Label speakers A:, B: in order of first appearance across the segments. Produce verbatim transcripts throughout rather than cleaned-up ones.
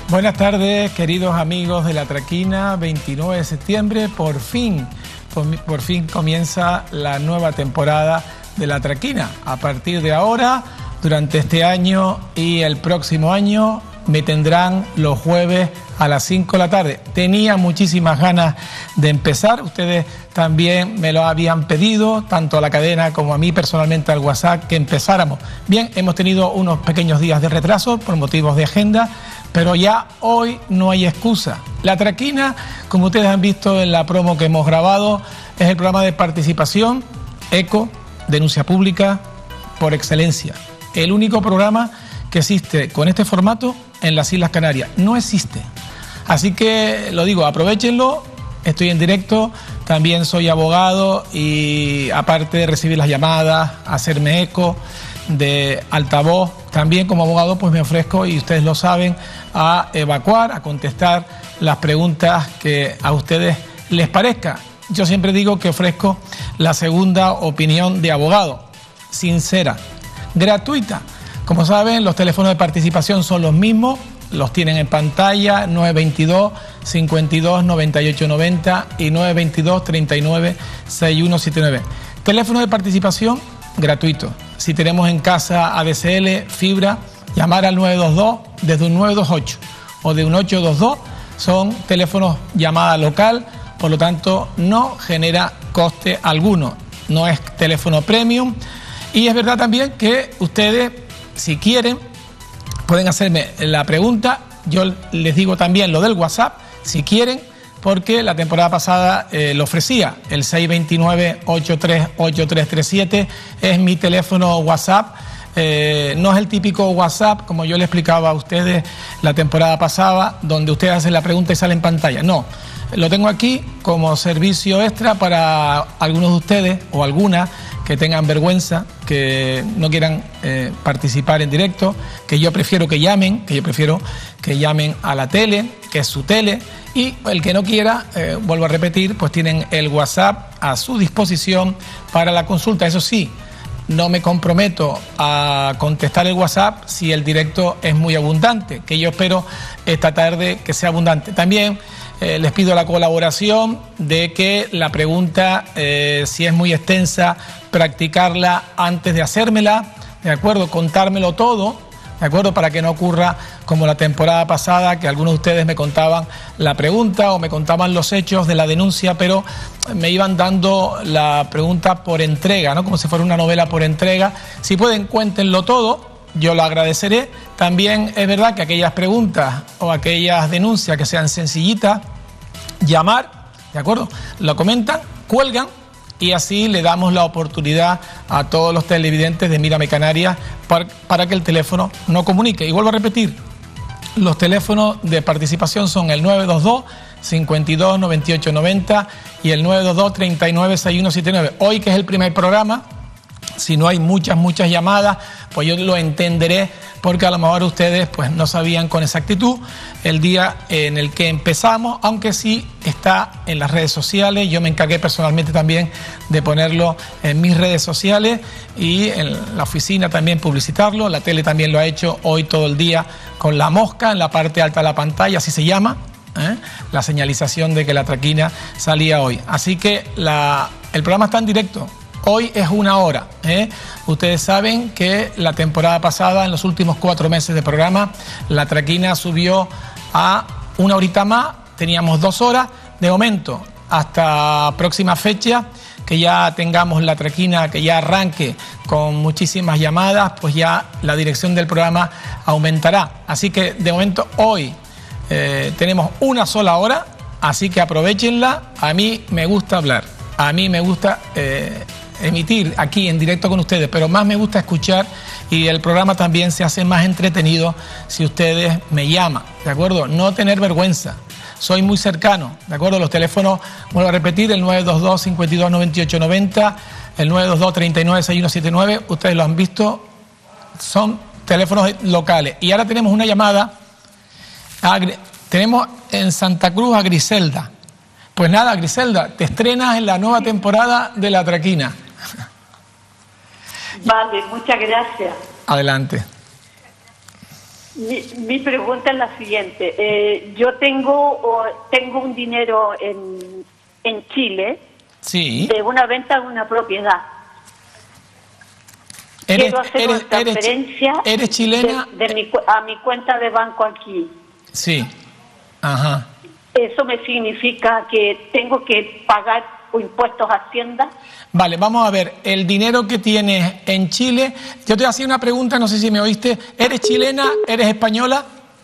A: Buenas tardes, queridos amigos de La Traquina. Veintinueve de septiembre, por fin, por, por fin comienza la nueva temporada de La Traquina. A partir de ahora, durante este año y el próximo año, me tendrán los jueves a las cinco de la tarde. Tenía muchísimas ganas de empezar, ustedes también me lo habían pedido, tanto a la cadena como a mí personalmente al WhatsApp, que empezáramos. Bien, hemos tenido unos pequeños días de retraso por motivos de agenda, pero ya hoy no hay excusa. La Traquina, como ustedes han visto en la promo que hemos grabado, es el programa de participación, eco, denuncia pública, por excelencia. El único programa que existe con este formato en las Islas Canarias. No existe. Así que lo digo, aprovéchenlo, estoy en directo, también soy abogado y aparte de recibir las llamadas, hacerme eco de altavoz, también como abogado pues me ofrezco, y ustedes lo saben, a evacuar, a contestar las preguntas que a ustedes les parezca. Yo siempre digo que ofrezco la segunda opinión de abogado, sincera, gratuita. Como saben, los teléfonos de participación son los mismos, los tienen en pantalla, nueve veintidós, cincuenta y dos, noventa y ocho noventa y nueve veintidós, treinta y nueve, sesenta y uno setenta y nueve. Teléfono de participación gratuito. Si tenemos en casa A D S L, fibra, llamar al nueve dos dos desde un nueve dos ocho o de un ocho dos dos, son teléfonos llamada local, por lo tanto no genera coste alguno, no es teléfono premium. Y es verdad también que ustedes, si quieren, pueden hacerme la pregunta. Yo les digo también lo del WhatsApp, si quieren, porque la temporada pasada eh, lo ofrecía. El seis dos nueve, ocho tres ocho tres tres siete es mi teléfono WhatsApp. Eh, no es el típico WhatsApp, como yo le explicaba a ustedes la temporada pasada, donde ustedes hacen la pregunta y sale en pantalla. No, lo tengo aquí como servicio extra para algunos de ustedes o algunas que tengan vergüenza, que no quieran eh, participar en directo, que yo prefiero que llamen, que yo prefiero que llamen a la tele, que es su tele, y el que no quiera, eh, vuelvo a repetir, pues tienen el WhatsApp a su disposición para la consulta. Eso sí, no me comprometo a contestar el WhatsApp si el directo es muy abundante, que yo espero esta tarde que sea abundante. También Eh, les pido la colaboración de que la pregunta, eh, si es muy extensa, practicarla antes de hacérmela, ¿de acuerdo? Contármelo todo, ¿de acuerdo? Para que no ocurra como la temporada pasada, que algunos de ustedes me contaban la pregunta o me contaban los hechos de la denuncia, pero me iban dando la pregunta por entrega, ¿no? Como si fuera una novela por entrega. Si pueden, cuéntenlo todo, yo lo agradeceré. También es verdad que aquellas preguntas o aquellas denuncias que sean sencillitas, llamar, ¿de acuerdo? Lo comentan, cuelgan y así le damos la oportunidad a todos los televidentes de Mírame Canarias para, para que el teléfono no comunique. Y vuelvo a repetir, los teléfonos de participación son el nueve dos dos, cincuenta y dos, noventa y ocho noventa y el nueve dos dos, treinta y nueve, sesenta y uno setenta y nueve. Hoy, que es el primer programa, si no hay muchas, muchas llamadas, pues yo lo entenderé, porque a lo mejor ustedes pues no sabían con exactitud el día en el que empezamos, aunque sí está en las redes sociales. Yo me encargué personalmente también de ponerlo en mis redes sociales y en la oficina también publicitarlo. La tele también lo ha hecho hoy todo el día con la mosca en la parte alta de la pantalla, así se llama, ¿eh? La señalización de que La Traquina salía hoy. Así que la, el programa está en directo. Hoy es una hora, ¿eh? Ustedes saben que la temporada pasada, en los últimos cuatro meses de programa, La Traquina subió a una horita más, teníamos dos horas. De momento, hasta próxima fecha, que ya tengamos La Traquina, que ya arranque con muchísimas llamadas, pues ya la dirección del programa aumentará. Así que de momento hoy eh, tenemos una sola hora, así que aprovechenla. A mí me gusta hablar, a mí me gusta Eh, emitir aquí en directo con ustedes, pero más me gusta escuchar, y el programa también se hace más entretenido si ustedes me llaman, ¿de acuerdo? No tener vergüenza, soy muy cercano, ¿de acuerdo? Los teléfonos, vuelvo a repetir, el nueve dos dos, cincuenta y dos, noventa y ocho noventa, el nueve dos dos, treinta y nueve, sesenta y uno setenta y nueve, ustedes lo han visto, son teléfonos locales. Y ahora tenemos una llamada, a, tenemos en Santa Cruz a Griselda. Pues nada, Griselda, te estrenas en la nueva temporada de La Traquina.
B: Vale, muchas gracias.
A: Adelante.
B: Mi, mi pregunta es la siguiente. Eh, yo tengo o, tengo un dinero en, en Chile,
A: sí,
B: de una venta de una propiedad.
A: ¿Eres,
B: Quiero hacer
A: eres,
B: una transferencia
A: eres, eres chilena?
B: de, de mi, a mi cuenta de banco aquí.
A: Sí, ajá.
B: ¿Eso me significa que tengo que pagar impuestos a Hacienda?
A: Vale, vamos a ver, el dinero que tienes en Chile, yo te hacía una pregunta, no sé si me oíste, ¿eres chilena? ¿Eres española?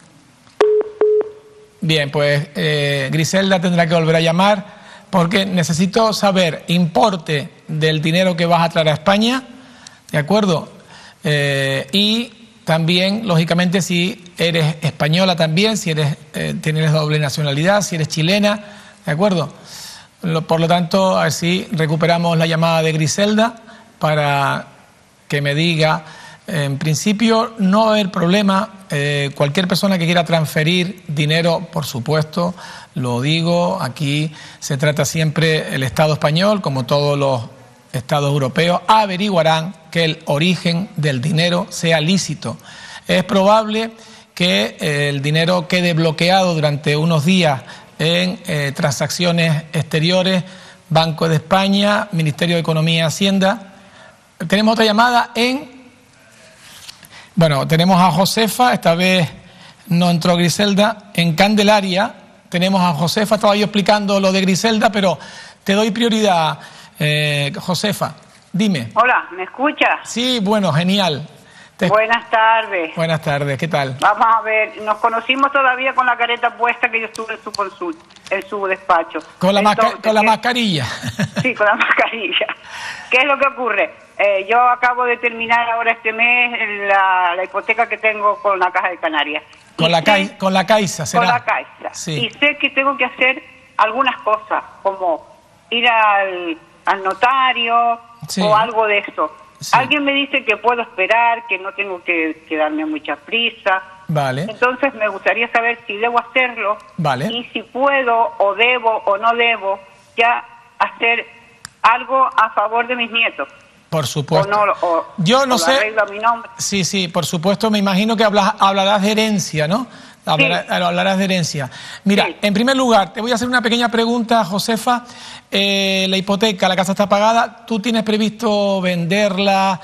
A: Bien, pues eh, Griselda tendrá que volver a llamar porque necesito saber importe del dinero que vas a traer a España, ¿de acuerdo? Eh, y también, lógicamente, si eres española también, si eres eh, tienes doble nacionalidad, si eres chilena, ¿de acuerdo? Por lo tanto, así recuperamos la llamada de Griselda para que me diga, en principio no va a haber problema, eh, cualquier persona que quiera transferir dinero, por supuesto, lo digo, aquí se trata siempre el Estado español, como todos los Estados europeos, averiguarán que el origen del dinero sea lícito. Es probable que eh, el dinero quede bloqueado durante unos días en eh, transacciones exteriores, Banco de España, Ministerio de Economía y Hacienda. Tenemos otra llamada en... Bueno, tenemos a Josefa, esta vez no entró Griselda. En Candelaria tenemos a Josefa, estaba yo explicando lo de Griselda, pero te doy prioridad, eh, Josefa. Dime.
C: Hola, ¿me escuchas?
A: Sí, bueno, genial. Te...
C: Buenas tardes.
A: Buenas tardes, ¿qué tal?
C: Vamos a ver, nos conocimos todavía con la careta puesta que yo estuve en su consulta, en su despacho.
A: Con la,
C: Entonces,
A: masca... con la
C: ¿qué...
A: mascarilla.
C: Sí, con la mascarilla. ¿Qué es lo que ocurre? Eh, yo acabo de terminar ahora este mes la, la hipoteca que tengo con la Caja de Canarias.
A: Con, la,
C: sé...
A: ca... con la Caixa, ¿será?
C: Con la Caixa.
A: Sí.
C: Y sé que tengo que hacer algunas cosas, como ir al, al notario, sí, o algo de eso. Sí. Alguien me dice que puedo esperar, que no tengo que, que darme mucha prisa.
A: Vale.
C: Entonces me gustaría saber si debo hacerlo.
A: Vale.
C: Y si puedo o debo o no debo ya hacer algo a favor de mis nietos.
A: Por supuesto.
C: O no, o,
A: Yo no
C: o
A: sé.
C: Arreglo a mi nombre.
A: Sí, sí, por supuesto. Me imagino que hablas, hablarás de herencia, ¿no? Hablarás, sí. hablarás de herencia. Mira, sí. En primer lugar, te voy a hacer una pequeña pregunta, Josefa. Eh, la hipoteca, la casa está pagada. ¿Tú tienes previsto venderla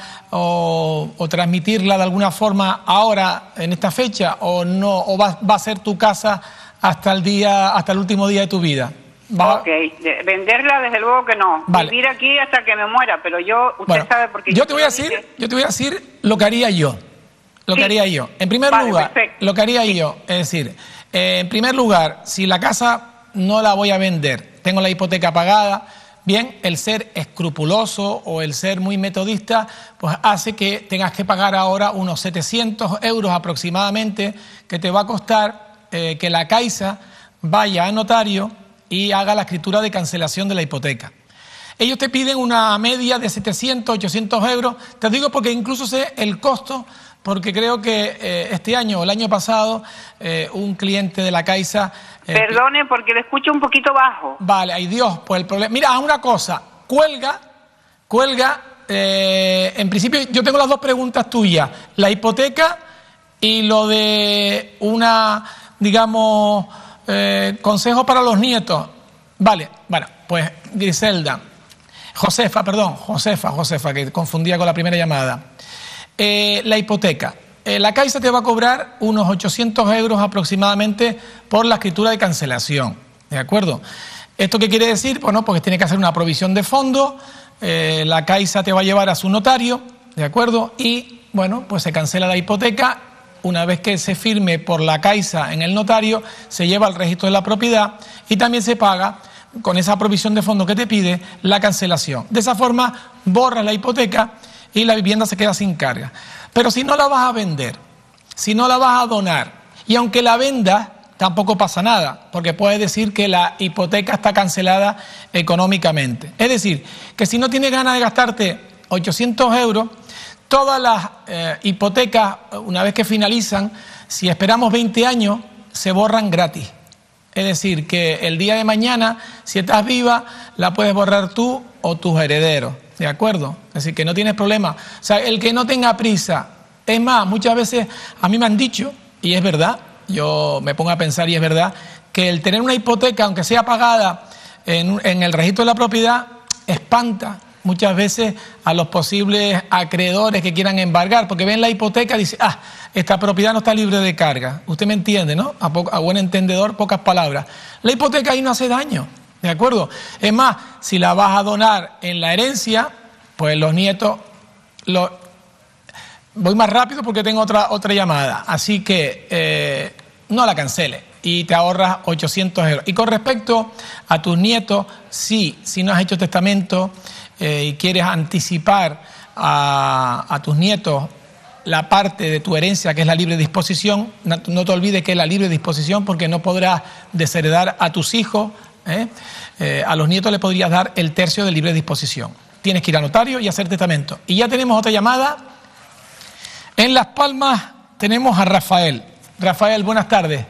A: o, o transmitirla de alguna forma ahora, en esta fecha, o no? ¿O va, va a ser tu casa hasta el día, hasta el último día de tu vida? ¿Va?
C: Ok, de, venderla desde luego que no. Vale. Vivir aquí hasta que me muera, pero yo, usted bueno, sabe porque
A: yo, yo te voy a decir, dije... yo te voy a decir lo que haría yo. Lo sí. que haría yo. En primer vale, lugar, perfecto. lo que haría sí. yo, es decir, eh, en primer lugar, si la casa no la voy a vender, tengo la hipoteca pagada, bien, el ser escrupuloso o el ser muy metodista, pues hace que tengas que pagar ahora unos setecientos euros aproximadamente, que te va a costar eh, que la Caixa vaya a notario y haga la escritura de cancelación de la hipoteca. Ellos te piden una media de setecientos, ochocientos euros, te digo porque incluso sé el costo, porque creo que eh, este año o el año pasado eh, un cliente de la Caixa...
C: Eh, Perdone, porque le escucho un poquito bajo.
A: Vale, ay Dios, pues el problema... Mira, una cosa, cuelga, cuelga, eh, en principio yo tengo las dos preguntas tuyas, la hipoteca y lo de una, digamos, eh, consejo para los nietos. Vale, bueno, pues Griselda, Josefa, perdón, Josefa, Josefa, que confundía con la primera llamada. Eh, la hipoteca. Eh, la Caixa te va a cobrar unos ochocientos euros aproximadamente por la escritura de cancelación, ¿de acuerdo? ¿Esto qué quiere decir? Bueno, porque tiene que hacer una provisión de fondo, eh, la Caixa te va a llevar a su notario, ¿de acuerdo? Y, bueno, pues se cancela la hipoteca, una vez que se firme por la Caixa en el notario, se lleva al registro de la propiedad y también se paga, con esa provisión de fondo que te pide, la cancelación. De esa forma, borras la hipoteca y la vivienda se queda sin carga. Pero si no la vas a vender, si no la vas a donar, y aunque la vendas, tampoco pasa nada, porque puedes decir que la hipoteca está cancelada económicamente. Es decir, que si no tienes ganas de gastarte ochocientos euros, todas las eh, hipotecas, una vez que finalizan, si esperamos veinte años, se borran gratis. Es decir, que el día de mañana, si estás viva, la puedes borrar tú o tus herederos. ¿De acuerdo? Es decir, que no tienes problema. O sea, el que no tenga prisa. Es más, muchas veces a mí me han dicho, y es verdad, yo me pongo a pensar y es verdad, que el tener una hipoteca, aunque sea pagada en, en el registro de la propiedad, espanta muchas veces a los posibles acreedores que quieran embargar, porque ven la hipoteca y dicen, ah, esta propiedad no está libre de carga. Usted me entiende, ¿no? A, po- a buen entendedor, pocas palabras. La hipoteca ahí no hace daño, ¿de acuerdo? Es más, si la vas a donar en la herencia, pues los nietos... Lo... Voy más rápido porque tengo otra, otra llamada, así que eh, no la cancele y te ahorras ochocientos euros. Y con respecto a tus nietos, sí, si no has hecho testamento eh, y quieres anticipar a, a tus nietos la parte de tu herencia que es la libre disposición, no, no te olvides que es la libre disposición porque no podrás desheredar a tus hijos, ¿eh? Eh, a los nietos le podrías dar el tercio de libre disposición. Tienes que ir a notario y hacer testamento. Y ya tenemos otra llamada. En Las Palmas tenemos a Rafael. Rafael, buenas tardes.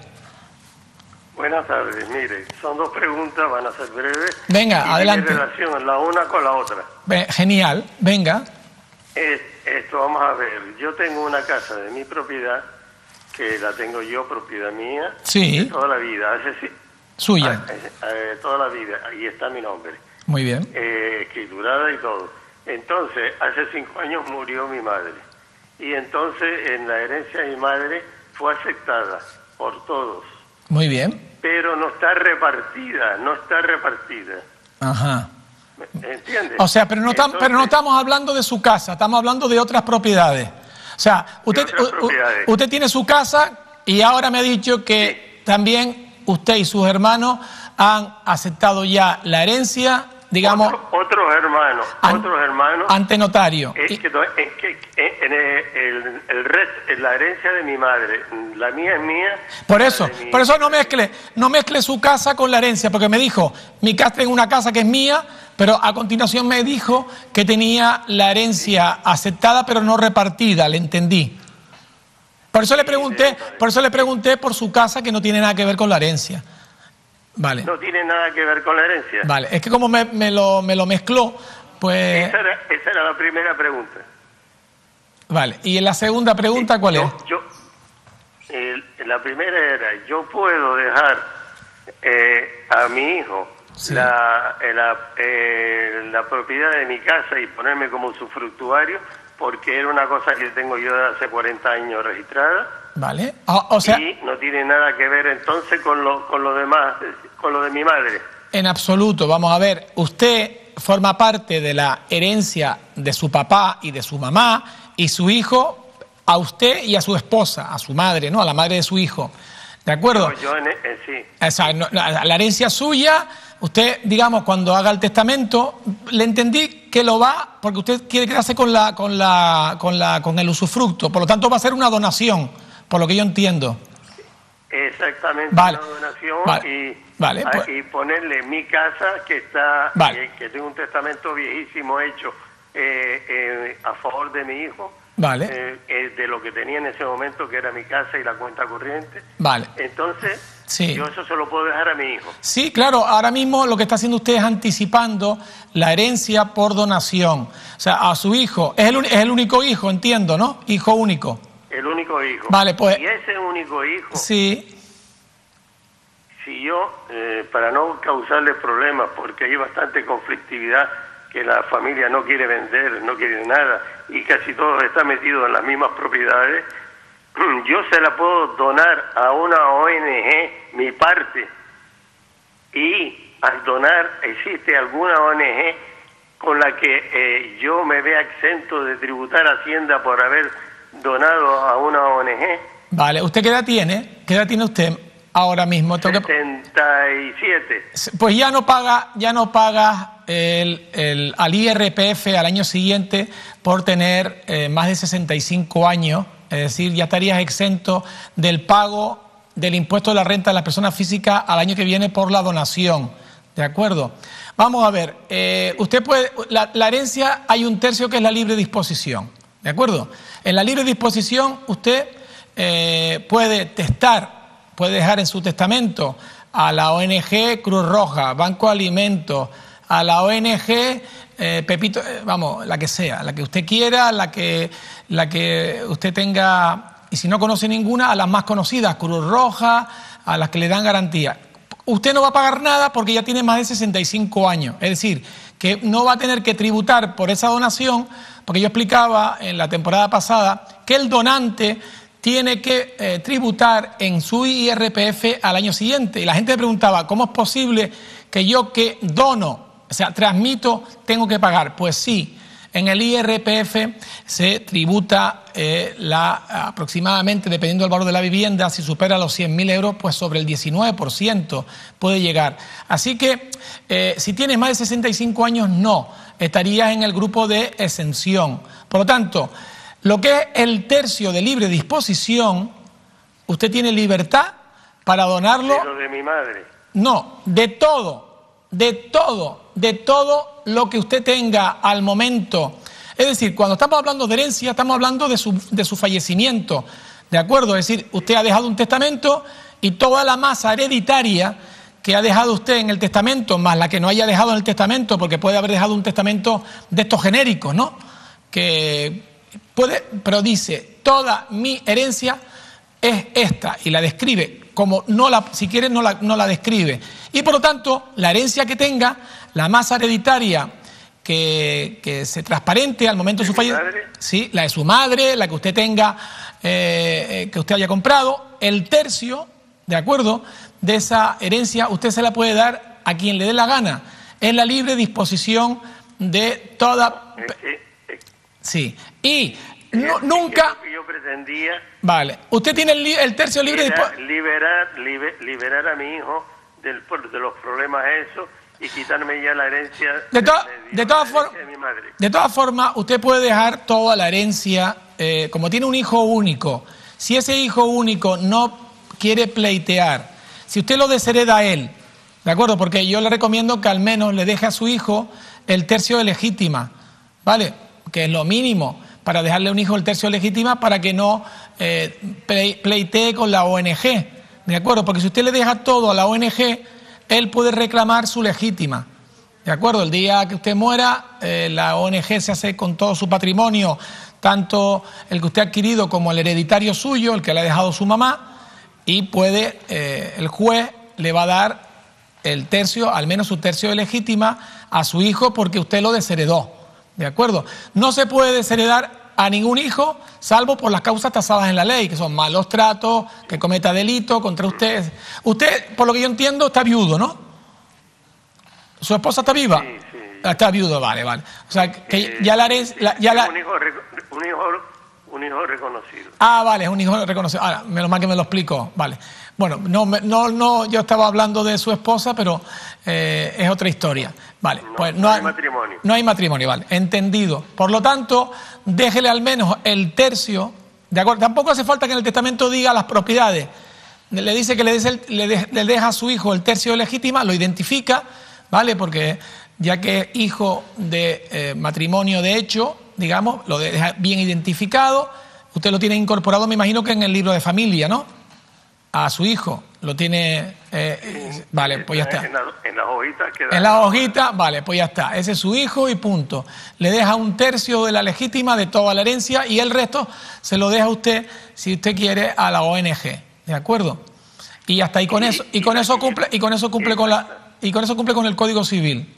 D: Buenas tardes, mire, son dos preguntas, van a ser breves.
A: Venga,
D: y
A: adelante.
D: Tiene relación la una con la otra.
A: Ve- Genial, venga.
D: Es- esto, vamos a ver, yo tengo una casa de mi propiedad, que la tengo yo, propiedad mía,
A: Sí.
D: de toda la vida, hace sí,
A: Suya.
D: ah, eh, eh, toda la vida, ahí está mi nombre,
A: Muy bien.
D: eh, escriturada y todo. Entonces, hace cinco años murió mi madre, y entonces en la herencia de mi madre fue aceptada por todos,
A: Muy bien.
D: pero no está repartida, no está repartida.
A: Ajá.
D: ¿Me entiendes?
A: O sea, pero no, tam-
D: Entonces,
A: pero no estamos hablando de su casa, estamos hablando de otras propiedades. O sea, usted,
D: otras
A: u- u-
D: propiedades.
A: usted tiene su casa y ahora me ha dicho que también usted y sus hermanos han aceptado ya la herencia, digamos,
D: Otro- otros hermanos,
A: an-
D: otros hermanos,
A: ante notario.
D: es
A: Y-
D: que, no- es que en el, el, el resto, en la herencia de mi madre, la mía es mía.
A: Por
D: la
A: eso,
D: de mi-
A: por eso no mezcle, no mezcle su casa con la herencia, porque me dijo, mi casa tengo una casa que es mía, pero a continuación me dijo que tenía la herencia aceptada pero no repartida, le entendí. Por eso le pregunté, por eso le pregunté por su casa que no tiene nada que ver con la herencia. Vale,
D: No tiene nada que ver con la herencia.
A: vale, es que como me, me lo, me lo mezcló, pues,
D: Esa, era, esa era la primera pregunta.
A: vale. Y en la segunda pregunta, ¿cuál es?
D: Yo, yo- el- la primera era, yo puedo dejar eh, a mi hijo
A: Sí.
D: la, eh, la, eh, la propiedad de mi casa y ponerme como usufructuario, porque era una cosa que tengo yo de hace cuarenta años registrada,
A: Vale, o, o sea,
D: y no tiene nada que ver entonces con lo, con lo demás, con lo de mi madre.
A: en absoluto, vamos a ver, usted forma parte de la herencia de su papá y de su mamá y su hijo a usted y a su esposa, a su madre, ¿no? A la madre de su hijo, ¿de acuerdo?
D: Yo, yo en, eh, sí.
A: Esa, no, la, la herencia suya, usted, digamos, cuando haga el testamento, le entendí que lo va, porque usted quiere quedarse con la, con la, con la, con el usufructo, por lo tanto va a ser una donación, por lo que yo entiendo.
D: Exactamente,
A: Vale,
D: una donación
A: vale,
D: y,
A: vale,
D: a-
A: pues-
D: y ponerle mi casa que está,
A: Vale.
D: eh, que tengo un testamento viejísimo hecho eh, eh, a favor de mi hijo,
A: Vale.
D: eh, eh, de lo que tenía en ese momento que era mi casa y la cuenta corriente.
A: Vale.
D: Entonces,
A: Sí.
D: yo eso se lo puedo dejar a mi hijo.
A: Sí, claro, ahora mismo lo que está haciendo usted es anticipando la herencia por donación. O sea, a su hijo, es el, uni- es el único hijo, entiendo, ¿no? Hijo único.
D: El único hijo.
A: Vale, pues-
D: Y ese único hijo,
A: Sí,
D: si yo, eh, para no causarle problemas, porque hay bastante conflictividad, que la familia no quiere vender, no quiere nada, y casi todos están metidos en las mismas propiedades, yo se la puedo donar a una O N G, mi parte, y al donar existe alguna O N G con la que eh, yo me vea exento de tributar Hacienda por haber donado a una O N G.
A: vale. ¿Usted qué edad tiene? ¿Qué edad tiene usted ahora mismo? Tengo que-
D: setenta y siete.
A: Pues ya no paga, ya no paga el, el, al I R P F al año siguiente por tener eh, más de sesenta y cinco años, es decir, ya estarías exento del pago del impuesto de la renta de las personas físicas al año que viene por la donación, ¿de acuerdo? Vamos a ver, eh, usted puede, la, la herencia hay un tercio que es la libre disposición, ¿de acuerdo? En la libre disposición usted eh, puede testar, puede dejar en su testamento a la O N G Cruz Roja, Banco de Alimentos, a la O N G eh, Pepito, eh, vamos, la que sea, la que usted quiera, la que, la que usted tenga y si no conoce ninguna, a las más conocidas, Cruz Roja, a las que le dan garantía. Usted no va a pagar nada porque ya tiene más de sesenta y cinco años, es decir, que no va a tener que tributar por esa donación, porque yo explicaba en la temporada pasada que el donante tiene que eh, tributar en su I R P F al año siguiente. Y la gente me preguntaba, ¿cómo es posible que yo que dono, o sea, transmito, tengo que pagar? Pues sí, en el I R P F se tributa eh, la, aproximadamente, dependiendo del valor de la vivienda, si supera los cien mil euros, pues sobre el diecinueve por ciento puede llegar. Así que eh, si tienes más de sesenta y cinco años, no, estarías en el grupo de exención. Por lo tanto, lo que es el tercio de libre disposición, usted tiene libertad para donarlo.
D: Pero de mi madre.
A: No, de todo, de todo, de todo lo que usted tenga al momento. Es decir, cuando estamos hablando de herencia, estamos hablando de su, de su fallecimiento, ¿de acuerdo? Es decir, usted ha dejado un testamento y toda la masa hereditaria que ha dejado usted en el testamento, más la que no haya dejado en el testamento, porque puede haber dejado un testamento de estos genéricos, ¿no? Que puede, pero dice, toda mi herencia es esta, y la describe, como no la, si quiere no la, no la describe. Y por lo tanto, la herencia que tenga, la masa hereditaria que, que se transparente al momento de su fallecimiento, sí, la de su madre, la que usted tenga, eh, que usted haya comprado, el tercio, ¿de acuerdo?, de esa herencia, usted se la puede dar a quien le dé la gana. Es la libre disposición de toda... Sí, y no, nunca...
D: Yo, yo pretendía...
A: Vale, usted tiene el, el tercio libre...
D: Era liberar, liber, liberar a mi hijo del, de los problemas esos y quitarme ya la herencia
A: de, to
D: de,
A: de, todas for
D: de mi madre.
A: De todas formas, usted puede dejar toda la herencia, eh, como tiene un hijo único. Si ese hijo único no quiere pleitear, si usted lo deshereda a él, ¿de acuerdo? Porque yo le recomiendo que al menos le deje a su hijo el tercio de legítima, ¿vale? Que es lo mínimo para dejarle a un hijo el tercio de legítima para que no eh, pleitee con la O N G, ¿de acuerdo? Porque si usted le deja todo a la O N G, él puede reclamar su legítima, ¿de acuerdo? El día que usted muera, eh, la O N G se hace con todo su patrimonio, tanto el que usted ha adquirido como el hereditario suyo, el que le ha dejado su mamá, y puede, eh, el juez le va a dar el tercio, al menos su tercio de legítima, a su hijo porque usted lo desheredó, ¿de acuerdo? No se puede desheredar a ningún hijo, salvo por las causas tasadas en la ley, que son malos tratos, que cometa delito contra usted. Usted, por lo que yo entiendo, está viudo, ¿no? ¿Su esposa está viva?
D: Sí, sí.
A: Está viudo, vale, vale. O sea, que eh, ya la herencia... La, ya la...
D: Un hijo, un hijo Un hijo reconocido.
A: Ah, vale, es un hijo reconocido. Ahora, menos mal que me lo explicó. Vale. Bueno, no, no, no, yo estaba hablando de su esposa, pero eh, es otra historia. Vale,
D: no,
A: pues no,
D: no hay,
A: hay
D: matrimonio.
A: No hay matrimonio, vale. Entendido. Por lo tanto, déjele al menos el tercio. De acuerdo. Tampoco hace falta que en el testamento diga las propiedades. Le dice que le, el, le, de, le deja a su hijo el tercio de legítima, lo identifica, ¿vale? Porque ya que es hijo de eh, matrimonio de hecho, digamos, lo deja bien identificado, usted lo tiene incorporado, me imagino que en el libro de familia, ¿no? A su hijo, lo tiene, eh, sí, vale, pues ya está.
D: En la, en la hojita queda.
A: En la hojita, vale, pues ya está. Ese es su hijo y punto. Le deja un tercio de la legítima de toda la herencia y el resto se lo deja usted, si usted quiere, a la O N G, ¿de acuerdo? Y hasta ahí con eso, y con eso cumple, y con eso cumple con la, y con eso cumple con el Código Civil.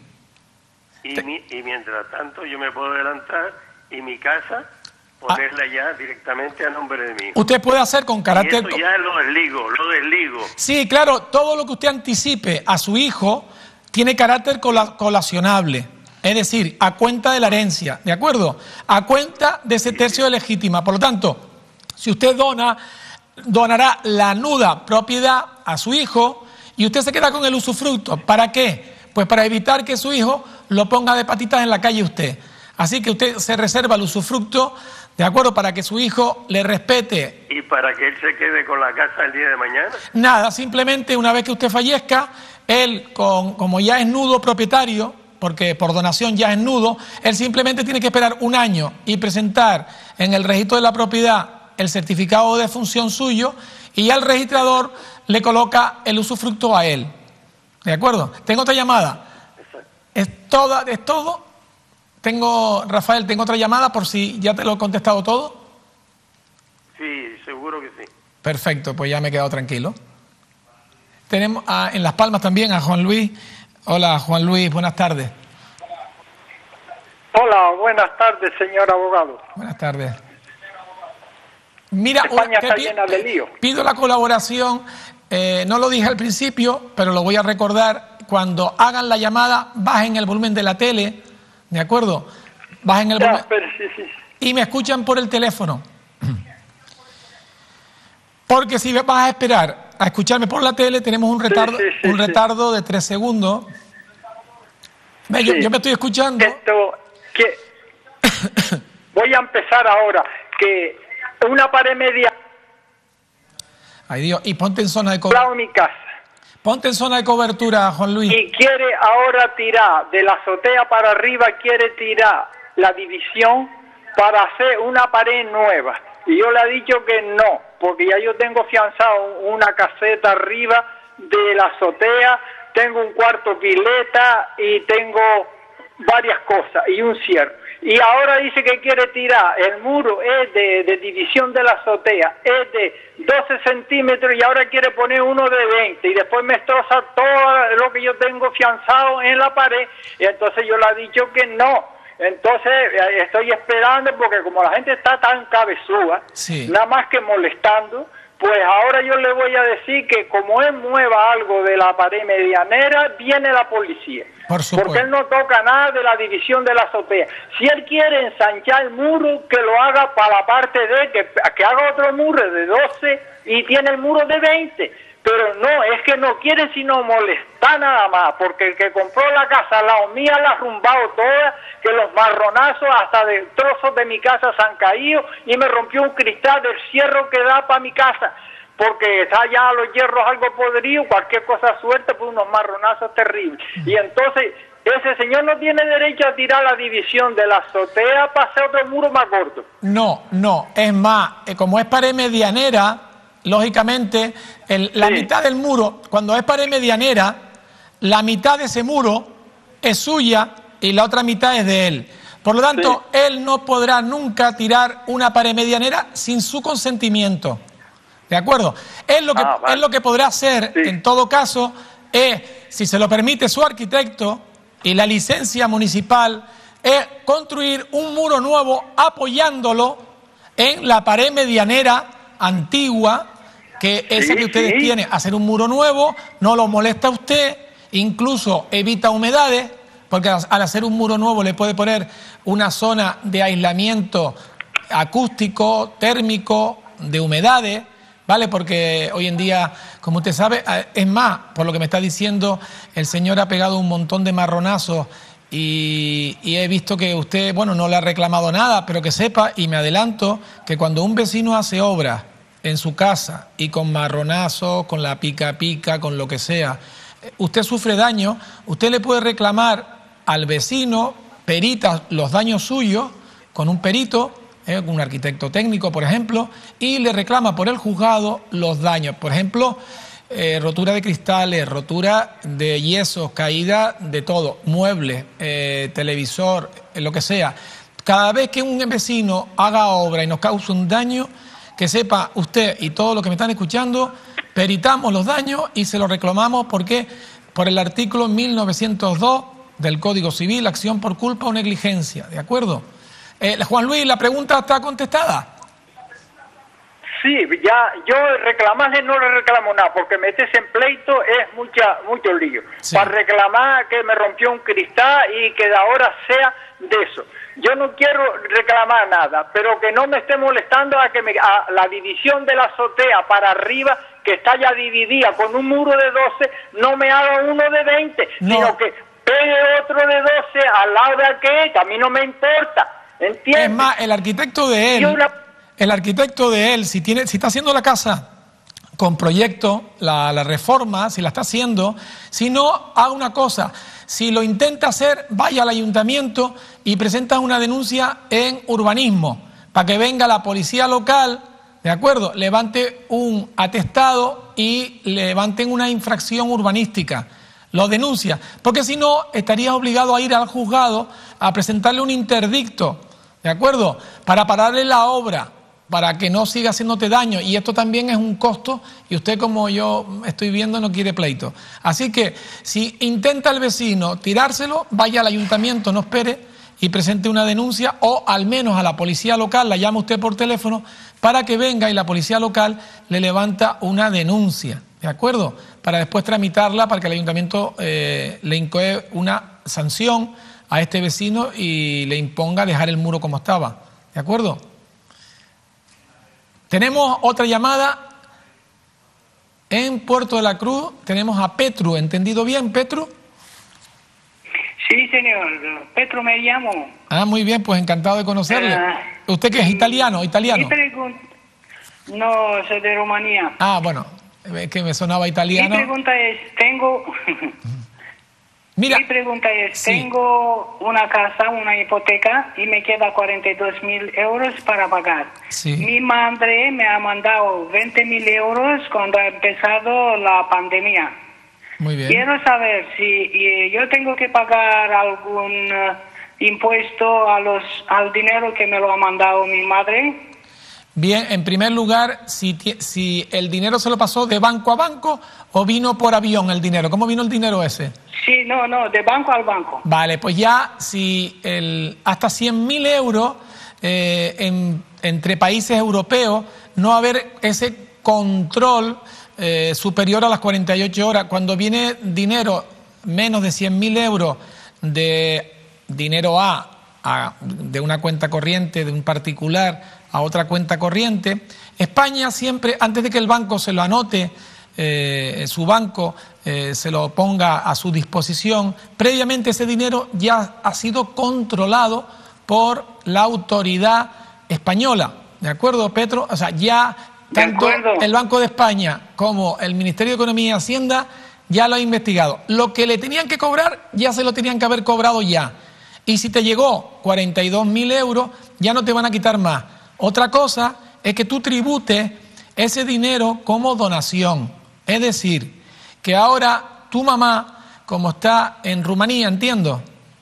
D: Y, mi, y mientras tanto yo me puedo adelantar y mi casa ponerla ah. ya directamente a nombre de mí.
A: Usted puede hacer con carácter...
D: Y eso ya lo desligo, lo desligo.
A: Sí, claro, todo lo que usted anticipe a su hijo tiene carácter col colacionable, es decir, a cuenta de la herencia, ¿de acuerdo? A cuenta de ese tercio de legítima. Por lo tanto, si usted dona, donará la nuda propiedad a su hijo y usted se queda con el usufructo. ¿Para qué? Pues para evitar que su hijo lo ponga de patitas en la calle usted. Así que usted se reserva el usufructo, ¿de acuerdo? Para que su hijo le respete.
D: ¿Y para que él se quede con la casa el día de mañana?
A: Nada, simplemente una vez que usted fallezca, él, con, como ya es nudo propietario, porque por donación ya es nudo, él simplemente tiene que esperar un año y presentar en el registro de la propiedad el certificado de defunción suyo y ya el registrador le coloca el usufructo a él. ¿De acuerdo? Tengo otra llamada.
D: Exacto.
A: Es, toda, es todo. Tengo, Rafael, tengo otra llamada por si ya te lo he contestado todo.
D: Sí, seguro. seguro que sí.
A: Perfecto, pues ya me he quedado tranquilo. Tenemos a, en Las Palmas también a Juan Luis. Hola, Juan Luis, buenas tardes.
E: Hola, buenas tardes, señor abogado.
A: Buenas tardes. Mira,
E: España está
A: pido,
E: llena de lío.
A: Pido la colaboración, eh, no lo dije al principio, pero lo voy a recordar. Cuando hagan la llamada, bajen el volumen de la tele, ¿de acuerdo? Bajen el
E: Ya,
A: volumen
E: pero sí, sí.
A: y me escuchan por el teléfono. Porque si vas a esperar a escucharme por la tele, tenemos un retardo,
E: sí, sí,
A: un
E: sí.
A: retardo de tres segundos. Ve, yo,
E: Sí.
A: yo me estoy escuchando.
E: Esto, que voy a empezar ahora, que una pared media
A: Ay Dios, y ponte en zona de
E: al
A: cobertura.
E: lado de mi casa
A: Ponte en zona de cobertura, Juan Luis.
E: y quiere ahora tirar de la azotea para arriba, quiere tirar la división para hacer una pared nueva. Y yo le he dicho que no, porque ya yo tengo fianzado una caseta arriba de la azotea, tengo un cuarto pileta y tengo varias cosas y un cierre. Y ahora dice que quiere tirar, el muro es de, de división de la azotea, es de doce centímetros y ahora quiere poner uno de veinte y después me destroza todo lo que yo tengo fianzado en la pared. Y entonces yo le he dicho que no. Entonces eh, estoy esperando porque como la gente está tan cabezuda,
A: Sí.
E: nada más que molestando, pues ahora yo le voy a decir que como él mueva algo de la pared medianera, viene la policía.
A: Por supuesto.
E: Porque él no toca nada de la división de la azotea. Si él quiere ensanchar el muro, que lo haga para la parte de, que, que haga otro muro de doce y tiene el muro de veinte. Pero no, es que no quiere sino molestar nada más, porque el que compró la casa al lado mía la ha rumbado toda, que los marronazos hasta de trozos de mi casa se han caído y me rompió un cristal del cierre que da para mi casa, porque está ya los hierros algo podridos, cualquier cosa suelta, pues unos marronazos terribles. Y entonces ese señor no tiene derecho a tirar la división de la azotea para hacer otro muro más gordo.
A: No, no, es más, eh, como es pared medianera, lógicamente, el, la
E: Sí.
A: mitad del muro, cuando es pared medianera, la mitad de ese muro es suya y la otra mitad es de él. Por lo tanto,
E: Sí.
A: él no podrá nunca tirar una pared medianera sin su consentimiento. ¿De acuerdo? Él lo que,
E: Ah, vale.
A: él lo que podrá hacer,
E: Sí.
A: en todo caso, es, si se lo permite su arquitecto y la licencia municipal, es construir un muro nuevo apoyándolo en la pared medianera antigua, que esa
E: Sí,
A: que ustedes
E: sí.
A: tienen, hacer un muro nuevo, no lo molesta a usted, incluso evita humedades, porque al al hacer un muro nuevo le puede poner una zona de aislamiento acústico, térmico, de humedades, ¿vale? Porque hoy en día, como usted sabe, eh, es más, por lo que me está diciendo, el señor ha pegado un montón de marronazos y, y he visto que usted, bueno, no le ha reclamado nada, pero que sepa, y me adelanto, que cuando un vecino hace obras en su casa y con marronazos, con la pica pica, con lo que sea, eh, usted sufre daño, usted le puede reclamar al vecino, perita los daños suyos con un perito, eh, un arquitecto técnico, por ejemplo, y le reclama por el juzgado los daños. Por ejemplo, eh, rotura de cristales, rotura de yesos, caída de todo, muebles, eh, televisor, eh, lo que sea. Cada vez que un vecino haga obra y nos cause un daño, que sepa usted y todos los que me están escuchando, peritamos los daños y se los reclamamos porque por el artículo mil novecientos dos del Código Civil, acción por culpa o negligencia, ¿de acuerdo? Eh, Juan Luis, ¿la pregunta está contestada?
E: Sí, ya yo reclamarle no le reclamo nada, porque meterse en pleito es mucha mucho lío.
A: Sí.
E: Para reclamar que me rompió un cristal y que de ahora sea de eso. Yo no quiero reclamar nada, pero que no me esté molestando a que me, a la división de la azotea para arriba, que está ya dividida con un muro de doce, no me haga uno de veinte,
A: No.
E: sino que pegue otro de doce al lado de aquel, que a mí no me importa. ¿Entiendes?
A: Es más, el arquitecto de
E: Yo
A: él,
E: la-
A: el arquitecto de él, si tiene, si está haciendo la casa con proyecto, la, la reforma, si la está haciendo, si no, haga una cosa, si lo intenta hacer, vaya al ayuntamiento y presenta una denuncia en urbanismo, para que venga la policía local, ¿de acuerdo? Levante un atestado y levanten una infracción urbanística. Lo denuncia, porque si no, estaría obligado a ir al juzgado a presentarle un interdicto, ¿de acuerdo? Para pararle la obra, para que no siga haciéndote daño. Y esto también es un costo y usted, como yo estoy viendo, no quiere pleito. Así que si intenta el vecino tirárselo, vaya al ayuntamiento, no espere y presente una denuncia, o al menos a la policía local, la llama usted por teléfono para que venga y la policía local le levanta una denuncia, ¿de acuerdo? Para después tramitarla para que el ayuntamiento eh, le incoe una sanción a este vecino y le imponga dejar el muro como estaba, ¿de acuerdo? Tenemos otra llamada en Puerto de la Cruz, tenemos a Petru, ¿entendido bien, Petru?
F: Sí, señor, Petru me llamo.
A: Ah, muy bien, pues encantado de conocerle. Uh, ¿Usted qué es, italiano, italiano?
F: No, soy de Rumanía.
A: Ah, bueno, es que me sonaba italiano.
F: Mi pregunta es, tengo...
A: Mira,
F: Mi pregunta es,
A: sí.
F: tengo una casa, una hipoteca, y me queda cuarenta y dos mil euros para pagar.
A: Sí.
F: Mi madre me ha mandado veinte mil euros cuando ha empezado la pandemia.
A: Muy bien.
F: Quiero saber si eh, yo tengo que pagar algún uh, impuesto a los al dinero que me lo ha mandado mi madre.
A: Bien, en primer lugar, si, si el dinero se lo pasó de banco a banco o vino por avión el dinero. ¿Cómo vino el dinero ese?
F: Sí, no, no, de banco al banco.
A: Vale, pues ya si el hasta cien mil euros eh, en, entre países europeos no va a haber ese control eh, superior a las cuarenta y ocho horas. Cuando viene dinero menos de cien mil euros de dinero A, a de una cuenta corriente de un particular a otra cuenta corriente, España siempre, antes de que el banco se lo anote, eh, su banco eh, se lo ponga a su disposición, previamente ese dinero ya ha sido controlado por la autoridad española, ¿de acuerdo, Petro? O sea, ya tanto el Banco de España como el Ministerio de Economía y Hacienda ya lo ha investigado. Lo que le tenían que cobrar, ya se lo tenían que haber cobrado ya. Y si te llegó cuarenta y dos mil euros, ya no te van a quitar más. Otra cosa es que tú tributes ese dinero como donación. Es decir, que ahora tu mamá, como está en Rumanía, entiendo,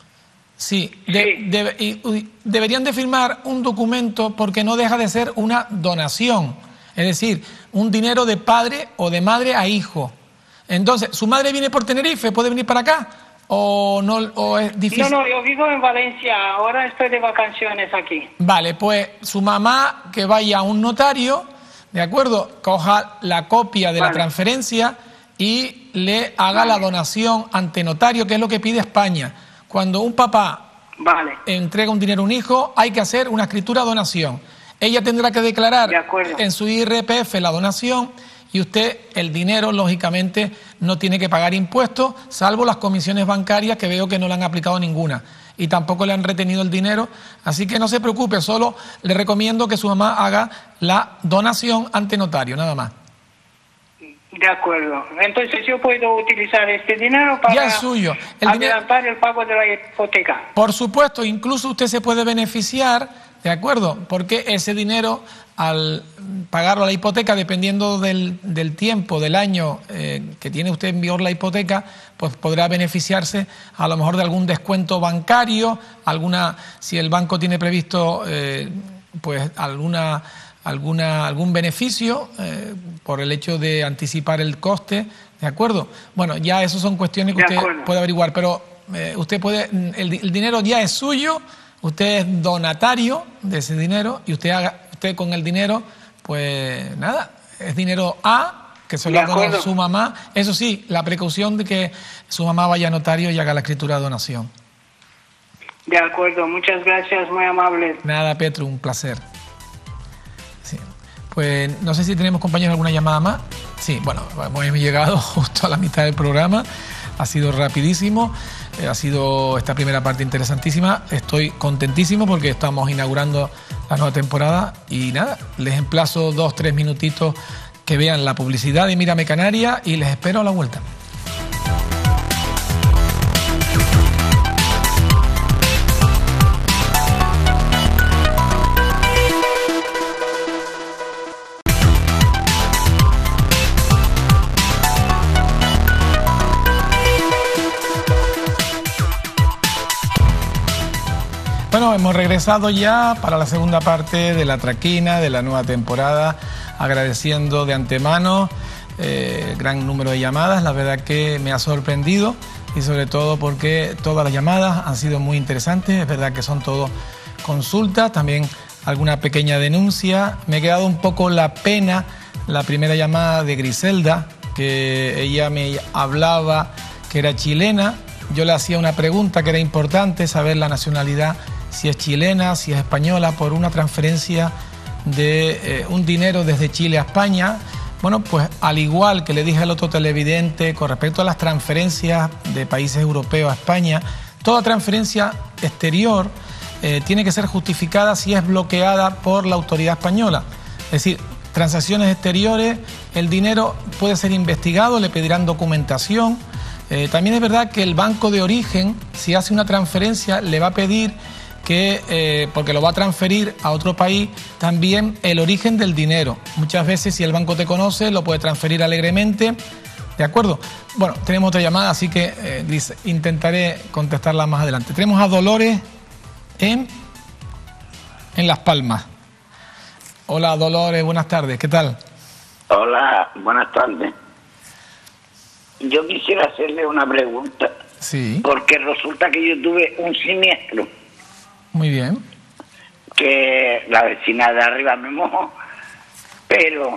A: sí, de, de, y, deberían de firmar un documento porque no deja de ser una donación. Es decir, un dinero de padre o de madre a hijo. Entonces, ¿su madre viene por Tenerife? ¿Puede venir para acá? ¿O no, o es difícil?
F: No, no, yo vivo en Valencia, ahora estoy de vacaciones aquí.
A: Vale, pues su mamá que vaya a un notario, ¿de acuerdo? Coja la copia de vale. la transferencia y le haga vale. la donación ante notario, que es lo que pide España. Cuando un papá vale. entrega un dinero a un hijo, hay que hacer una escritura donación. Ella tendrá que declarar en su I R P F la donación y usted el dinero, lógicamente, no tiene que pagar impuestos, salvo las comisiones bancarias, que veo que no le han aplicado ninguna. Y tampoco le han retenido el dinero. Así que no se preocupe, solo le recomiendo que su mamá haga la donación ante notario, nada más.
F: De acuerdo. Entonces yo puedo utilizar este dinero para
A: ya es suyo. El
F: adelantar
A: dinero...
F: el pago de la hipoteca.
A: Por supuesto, incluso usted se puede beneficiar, ¿de acuerdo? Porque ese dinero, al pagarlo a la hipoteca, dependiendo del, del tiempo, del año eh, que tiene usted en vigor la hipoteca, pues podrá beneficiarse a lo mejor de algún descuento bancario, alguna, si el banco tiene previsto eh, pues alguna, alguna, algún beneficio eh, por el hecho de anticipar el coste, ¿de acuerdo? Bueno, ya eso son cuestiones que usted puede averiguar, pero eh, usted puede, el, el dinero ya es suyo. Usted es donatario de ese dinero y usted haga, usted con el dinero, pues nada, es dinero A, que se lo ha donado su mamá. Eso sí, la precaución de que su mamá vaya a notario y haga la escritura de donación.
F: De acuerdo, muchas gracias, muy amable.
A: Nada, Petru, un placer. Sí. Pues no sé si tenemos, compañeros, alguna llamada más. Sí, bueno, hemos llegado justo a la mitad del programa. Ha sido rapidísimo, eh, ha sido esta primera parte interesantísima. Estoy contentísimo porque estamos inaugurando la nueva temporada y nada, les emplazo dos, tres minutitos que vean la publicidad de Mírame Canarias y les espero a la vuelta. Bueno, hemos regresado ya para la segunda parte de La Traquina, de la nueva temporada, agradeciendo de antemano eh, gran número de llamadas. La verdad que me ha sorprendido y sobre todo porque todas las llamadas han sido muy interesantes. Es verdad que son todo consultas, también alguna pequeña denuncia. Me ha quedado un poco la pena la primera llamada de Griselda, que ella me hablaba que era chilena. Yo le hacía una pregunta que era importante, saber la nacionalidad, si es chilena, si es española, por una transferencia de eh, un dinero desde Chile a España. Bueno, pues al igual que le dije al otro televidente con respecto a las transferencias de países europeos a España, toda transferencia exterior eh, tiene que ser justificada si es bloqueada por la autoridad española. Es decir, transacciones exteriores, el dinero puede ser investigado, le pedirán documentación. Eh, también es verdad que el banco de origen, si hace una transferencia, le va a pedir que, eh, porque lo va a transferir a otro país, también el origen del dinero. Muchas veces, si el banco te conoce, lo puede transferir alegremente. ¿De acuerdo? Bueno, tenemos otra llamada, así que eh, Liz, intentaré contestarla más adelante. Tenemos a Dolores en, en Las Palmas. Hola, Dolores, buenas tardes. ¿Qué tal?
G: Hola, buenas tardes. Yo quisiera hacerle una pregunta.
A: Sí.
G: Porque resulta que yo tuve un siniestro.
A: Muy bien.
G: Que la vecina de arriba me mojó, pero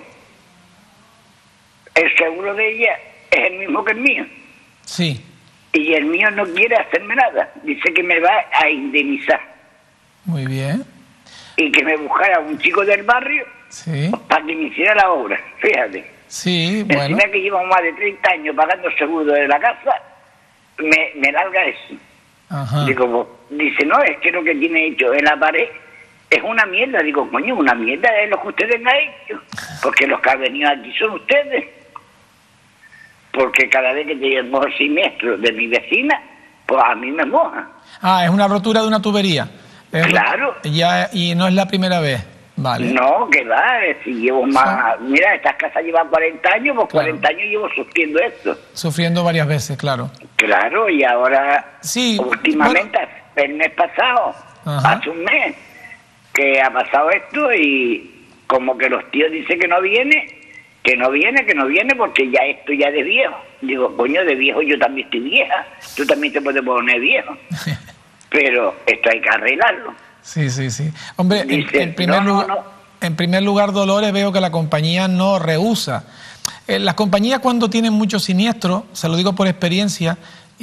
G: el seguro de ella es el mismo que el mío.
A: Sí.
G: Y el mío no quiere hacerme nada. Dice que me va a indemnizar.
A: Muy bien.
G: Y que me buscara un chico del barrio,
A: sí,
G: para que me hiciera la obra. Fíjate.
A: Sí, bueno.
G: Encima que llevo más de treinta años pagando el seguro de la casa, me, me larga eso.
A: Ajá.
G: Digo, dice, no, es que lo que tiene hecho en la pared es una mierda. Digo, coño, una mierda es lo que ustedes han hecho, porque los que han venido aquí son ustedes. Porque cada vez que te llevo el siniestro de mi vecina, pues a mí me moja.
A: Ah, es una rotura de una tubería. Es
G: claro.
A: Ya, y no es la primera vez. Vale.
G: No, que va, si llevo más... Sí. Mira, estas casas llevan cuarenta años, pues
A: claro,
G: cuarenta años llevo sufriendo esto.
A: Sufriendo varias veces, claro.
G: Claro, y ahora,
A: sí,
G: últimamente, bueno, el mes pasado, ajá, hace un mes, que ha pasado esto y como que los tíos dicen que no viene, que no viene, que no viene, porque ya esto ya de viejo. Digo, coño, de viejo yo también estoy vieja, tú también te puedes poner viejo. Pero esto hay que arreglarlo.
A: Sí, sí, sí. Hombre,
G: dice,
A: en, en, primer
G: no,
A: lugar,
G: no, no.
A: en primer lugar, Dolores, veo que la compañía no rehúsa. Eh, las compañías cuando tienen muchos siniestros, se lo digo por experiencia,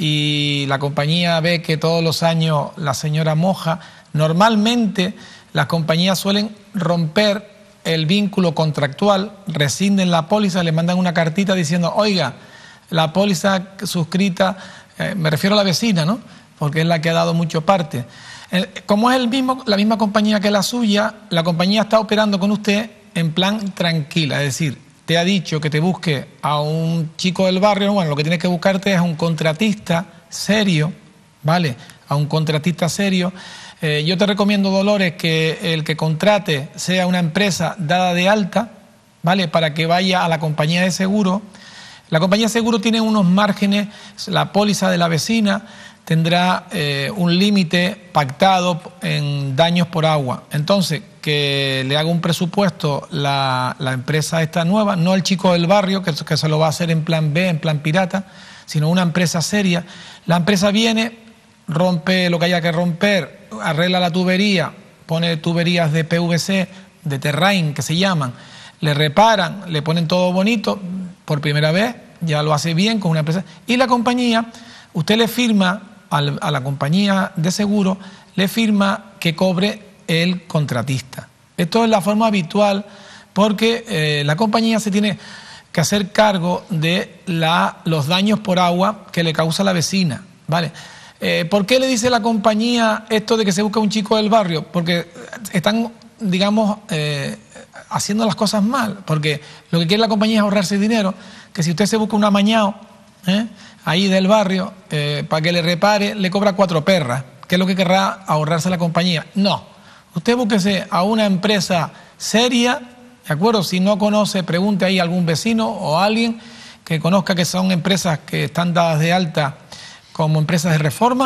A: y la compañía ve que todos los años la señora moja, normalmente las compañías suelen romper el vínculo contractual, rescinden la póliza, le mandan una cartita diciendo, oiga, la póliza suscrita, eh, me refiero a la vecina, ¿no? Porque es la que ha dado mucho parte. Como es el mismo, la misma compañía que la suya, la compañía está operando con usted en plan tranquila, es decir, te ha dicho que te busque a un chico del barrio, bueno, lo que tienes que buscarte es a un contratista serio, ¿vale? A un contratista serio. Eh, yo te recomiendo, Dolores, que el que contrate sea una empresa dada de alta, ¿vale? Para que vaya a la compañía de seguro. La compañía de seguro tiene unos márgenes, la póliza de la vecina tendrá eh, un límite pactado en daños por agua. Entonces, que le haga un presupuesto la, la empresa esta nueva, no el chico del barrio, que, que se lo va a hacer en plan B, en plan pirata, sino una empresa seria. La empresa viene, rompe lo que haya que romper, arregla la tubería, pone tuberías de P V C, de Terrain, que se llaman, le reparan, le ponen todo bonito, por primera vez, ya lo hace bien con una empresa. Y la compañía, usted le firma al, a la compañía de seguro, le firma que cobre el contratista. Esto es la forma habitual porque eh, la compañía se tiene que hacer cargo de la, los daños por agua que le causa la vecina, ¿vale? Eh, ¿Por qué le dice la compañía esto de que se busca un chico del barrio? Porque están, digamos, eh, haciendo las cosas mal, porque lo que quiere la compañía es ahorrarse dinero, que si usted se busca un amañado, ¿eh? ahí del barrio, eh, para que le repare, le cobra cuatro perras, que es lo que querrá ahorrarse la compañía. No, usted búsquese a una empresa seria, ¿de acuerdo? Si no conoce, pregunte ahí a algún vecino o a alguien que conozca que son empresas que están dadas de alta como empresas de reforma,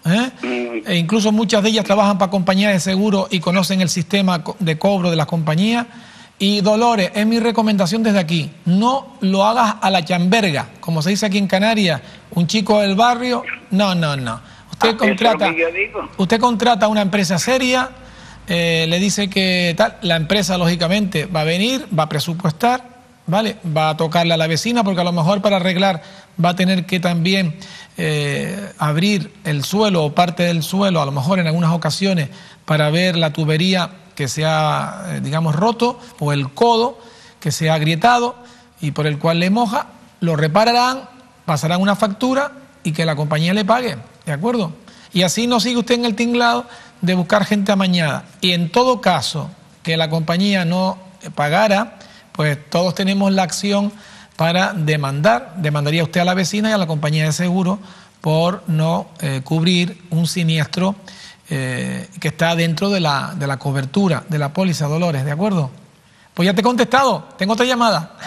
A: ¿eh? Mm. E incluso muchas de ellas trabajan para compañías de seguro y conocen el sistema de cobro de las compañías. Y Dolores, es mi recomendación desde aquí, no lo hagas a la chamberga, como se dice aquí en Canarias, un chico del barrio, no, no, no. Usted ah, contrata, usted contrata a una empresa seria, eh, le dice que tal, la empresa lógicamente va a venir, va a presupuestar, ¿vale? Va a tocarle a la vecina, porque a lo mejor para arreglar va a tener que también eh, abrir el suelo o parte del suelo, a lo mejor en algunas ocasiones, para ver la tubería que se ha, digamos, roto, o el codo que se ha agrietado y por el cual le moja, lo repararán, pasarán una factura y que la compañía le pague, ¿de acuerdo? Y así no sigue usted en el tinglado de buscar gente amañada. Y en todo caso que la compañía no pagara, pues todos tenemos la acción para demandar, demandaría usted a la vecina y a la compañía de seguro por no eh, cubrir un siniestro Eh, que está dentro de la, de la cobertura de la póliza, Dolores, ¿de acuerdo? Pues ya te he contestado, tengo otra llamada.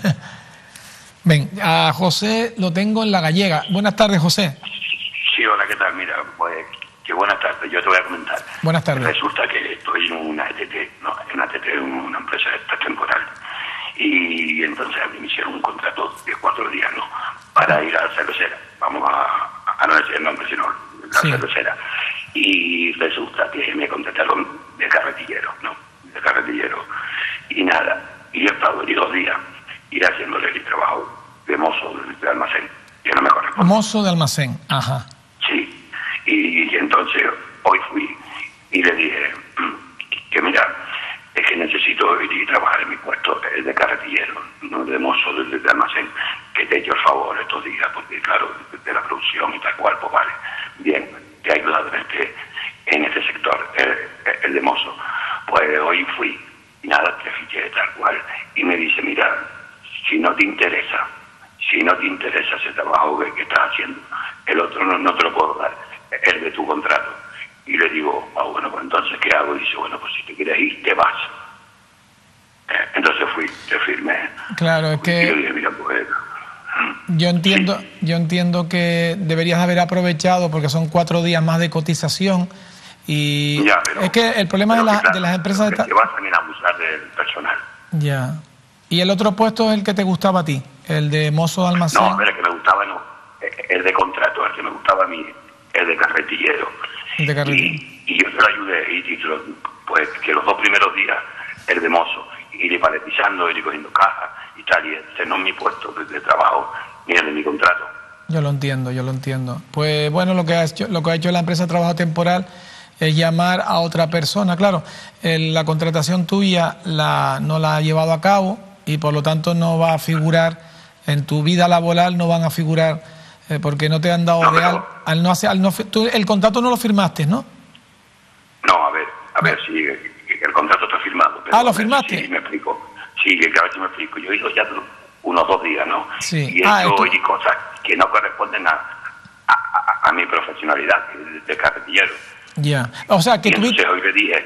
A: Ven, a José lo tengo en La Gallega. Buenas tardes, José.
H: Sí, hola, ¿qué tal? Mira, pues, que buenas tardes, yo te voy a comentar.
A: Buenas tardes.
H: Resulta que estoy en una E T T, no, en una E T T, una empresa esta temporal, y entonces a mí me hicieron un contrato de cuatro días, ¿no?, para ir a la cervecera. Vamos a, a no decir el nombre, sino la sí. cervecera. Y resulta que me contrataron de carretillero, ¿no? De carretillero. Y nada, y yo he estado allí dos días ir haciéndole el trabajo de mozo de, de almacén, que no me corresponde.
A: Mozo de almacén, ajá.
H: Sí, y, y entonces hoy fui y le dije que mira, es que necesito ir y trabajar en mi puesto, el de carretillero, no de mozo de, de almacén, que te he hecho el favor estos días, porque claro, de, de la producción y tal cual, pues vale, bien, te ha ayudado en este, en este sector, el, el de mozo. Pues hoy fui, y nada, te fiché tal cual, y me dice, mira, si no te interesa, si no te interesa ese trabajo que, que estás haciendo, el otro no, no te lo puedo dar, el de tu contrato. Y le digo, ah, bueno, pues entonces, ¿qué hago? Y dice, bueno, pues si te quieres ir, te vas. Eh, entonces fui, te firmé.
A: Claro, es que...
H: Y yo dije, mira, pues...
A: Yo entiendo,
H: sí.
A: yo entiendo que deberías haber aprovechado porque son cuatro días más de cotización y
H: ya, pero,
A: es que el problema de, la,
H: claro,
A: de las empresas
H: que
A: está...
H: te vas a abusar del personal.
A: Ya. Y el otro puesto es el que te gustaba a ti, el de mozo de almacén.
H: No, el que me gustaba no, el de contrato, el que me gustaba a mí, el de carretillero.
A: El de carretillero.
H: Y, y yo te lo ayudé y, y te lo, pues que los dos primeros días el de mozo, ir paletizando, ir cogiendo cajas y tal, y ese no es mi puesto de, de trabajo ni el de mi contrato.
A: Yo lo entiendo, yo lo entiendo. Pues bueno, lo que ha hecho, lo que ha hecho la empresa de trabajo temporal es llamar a otra persona. Claro, el, la contratación tuya la, no la ha llevado a cabo y por lo tanto no va a figurar en tu vida laboral, no van a figurar eh, porque no te han dado
H: no,
A: de
H: pero,
A: al, al no hacer, al no, tú el contrato no lo firmaste, ¿no?
H: No, a ver, a ver si sí, el contrato está firmado. Pero
A: ah, ¿lo firmaste?
H: Sí, me explico. Sí, que a ver si me explico. Yo he ido ya unos dos días, ¿no?
A: Sí.
H: Y he
A: ah,
H: hecho
A: esto...
H: cosas que no corresponden a, a, a, a mi profesionalidad de, de carretillero.
A: Ya. O sea, que
H: y
A: tuviste...
H: entonces hoy le dije...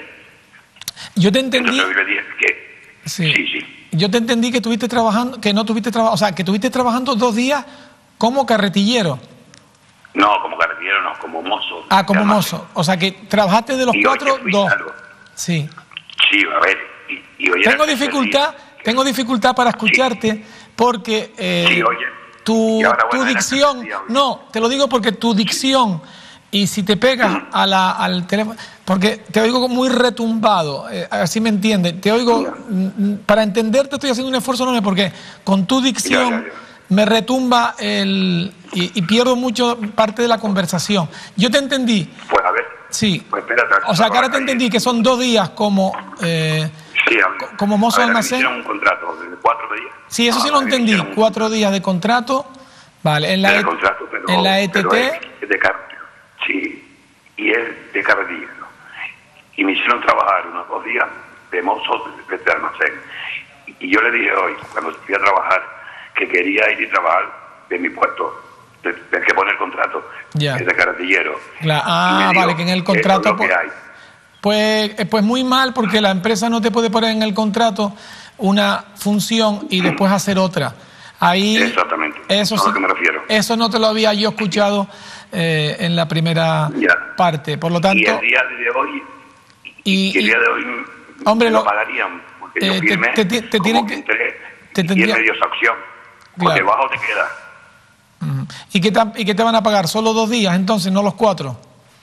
A: Yo te entendí...
H: Entonces hoy le dije que...
A: Sí.
H: sí, sí.
A: Yo te entendí que estuviste trabajando, que no estuviste trabajando, o sea, que estuviste trabajando dos días como carretillero.
H: No, como carretillero no, como mozo.
A: Ah, como mozo. O sea, que trabajaste de los
H: y
A: cuatro, dos.
H: Algo.
A: Sí.
H: Sí, a ver. Y, y
A: tengo dificultad, tengo dificultad para escucharte sí. porque eh,
H: sí, oye.
A: tu, tu dicción, día, no, te lo digo porque tu dicción y si te pegas uh-huh. a la, al teléfono, porque te oigo muy retumbado, eh, así me entiendes, te oigo, uh-huh. para entenderte estoy haciendo un esfuerzo enorme porque con tu dicción ya, ya, ya. me retumba el y, y pierdo mucho parte de la conversación. Yo te entendí.
H: Pues a ver.
A: Sí.
H: Pues espérate,
A: o sea, que ahora te entendí que son dos días como eh,
H: sí,
A: como mozo de almacén.
H: Me hicieron un contrato de cuatro días.
A: Sí, eso sí lo entendí. Un... Cuatro días de contrato. Vale. En la,
H: de
A: e...
H: contrato, pero,
A: en la E T T.
H: Es de car... Sí. Y es de carretilla, ¿no? Y me hicieron trabajar unos dos días de mozo de, de almacén. Y yo le dije hoy, cuando fui a trabajar, que quería ir y trabajar de mi puesto. Del que pone el contrato,
A: ya.
H: Es de carretillero.
A: Claro. Ah,
H: digo,
A: vale, que en el contrato...
H: Es lo que hay.
A: Pues, pues muy mal, porque la empresa no te puede poner en el contrato una función y después hacer otra. Ahí,
H: exactamente,
A: eso
H: a
A: sí,
H: lo que me refiero.
A: Eso no te lo había yo escuchado eh, en la primera
H: ya.
A: parte, por lo tanto...
H: Y el día de hoy, y, y el día de hoy
A: hombre,
H: me lo
A: lo,
H: pagarían, porque
A: eh,
H: yo firmé
A: te, te, te tienen que...
H: Te tendría, y en medio esa opción, por claro. debajo te queda.
A: Uh-huh. ¿Y, qué te, ¿Y qué te van a pagar? ¿Solo dos días entonces, no los cuatro?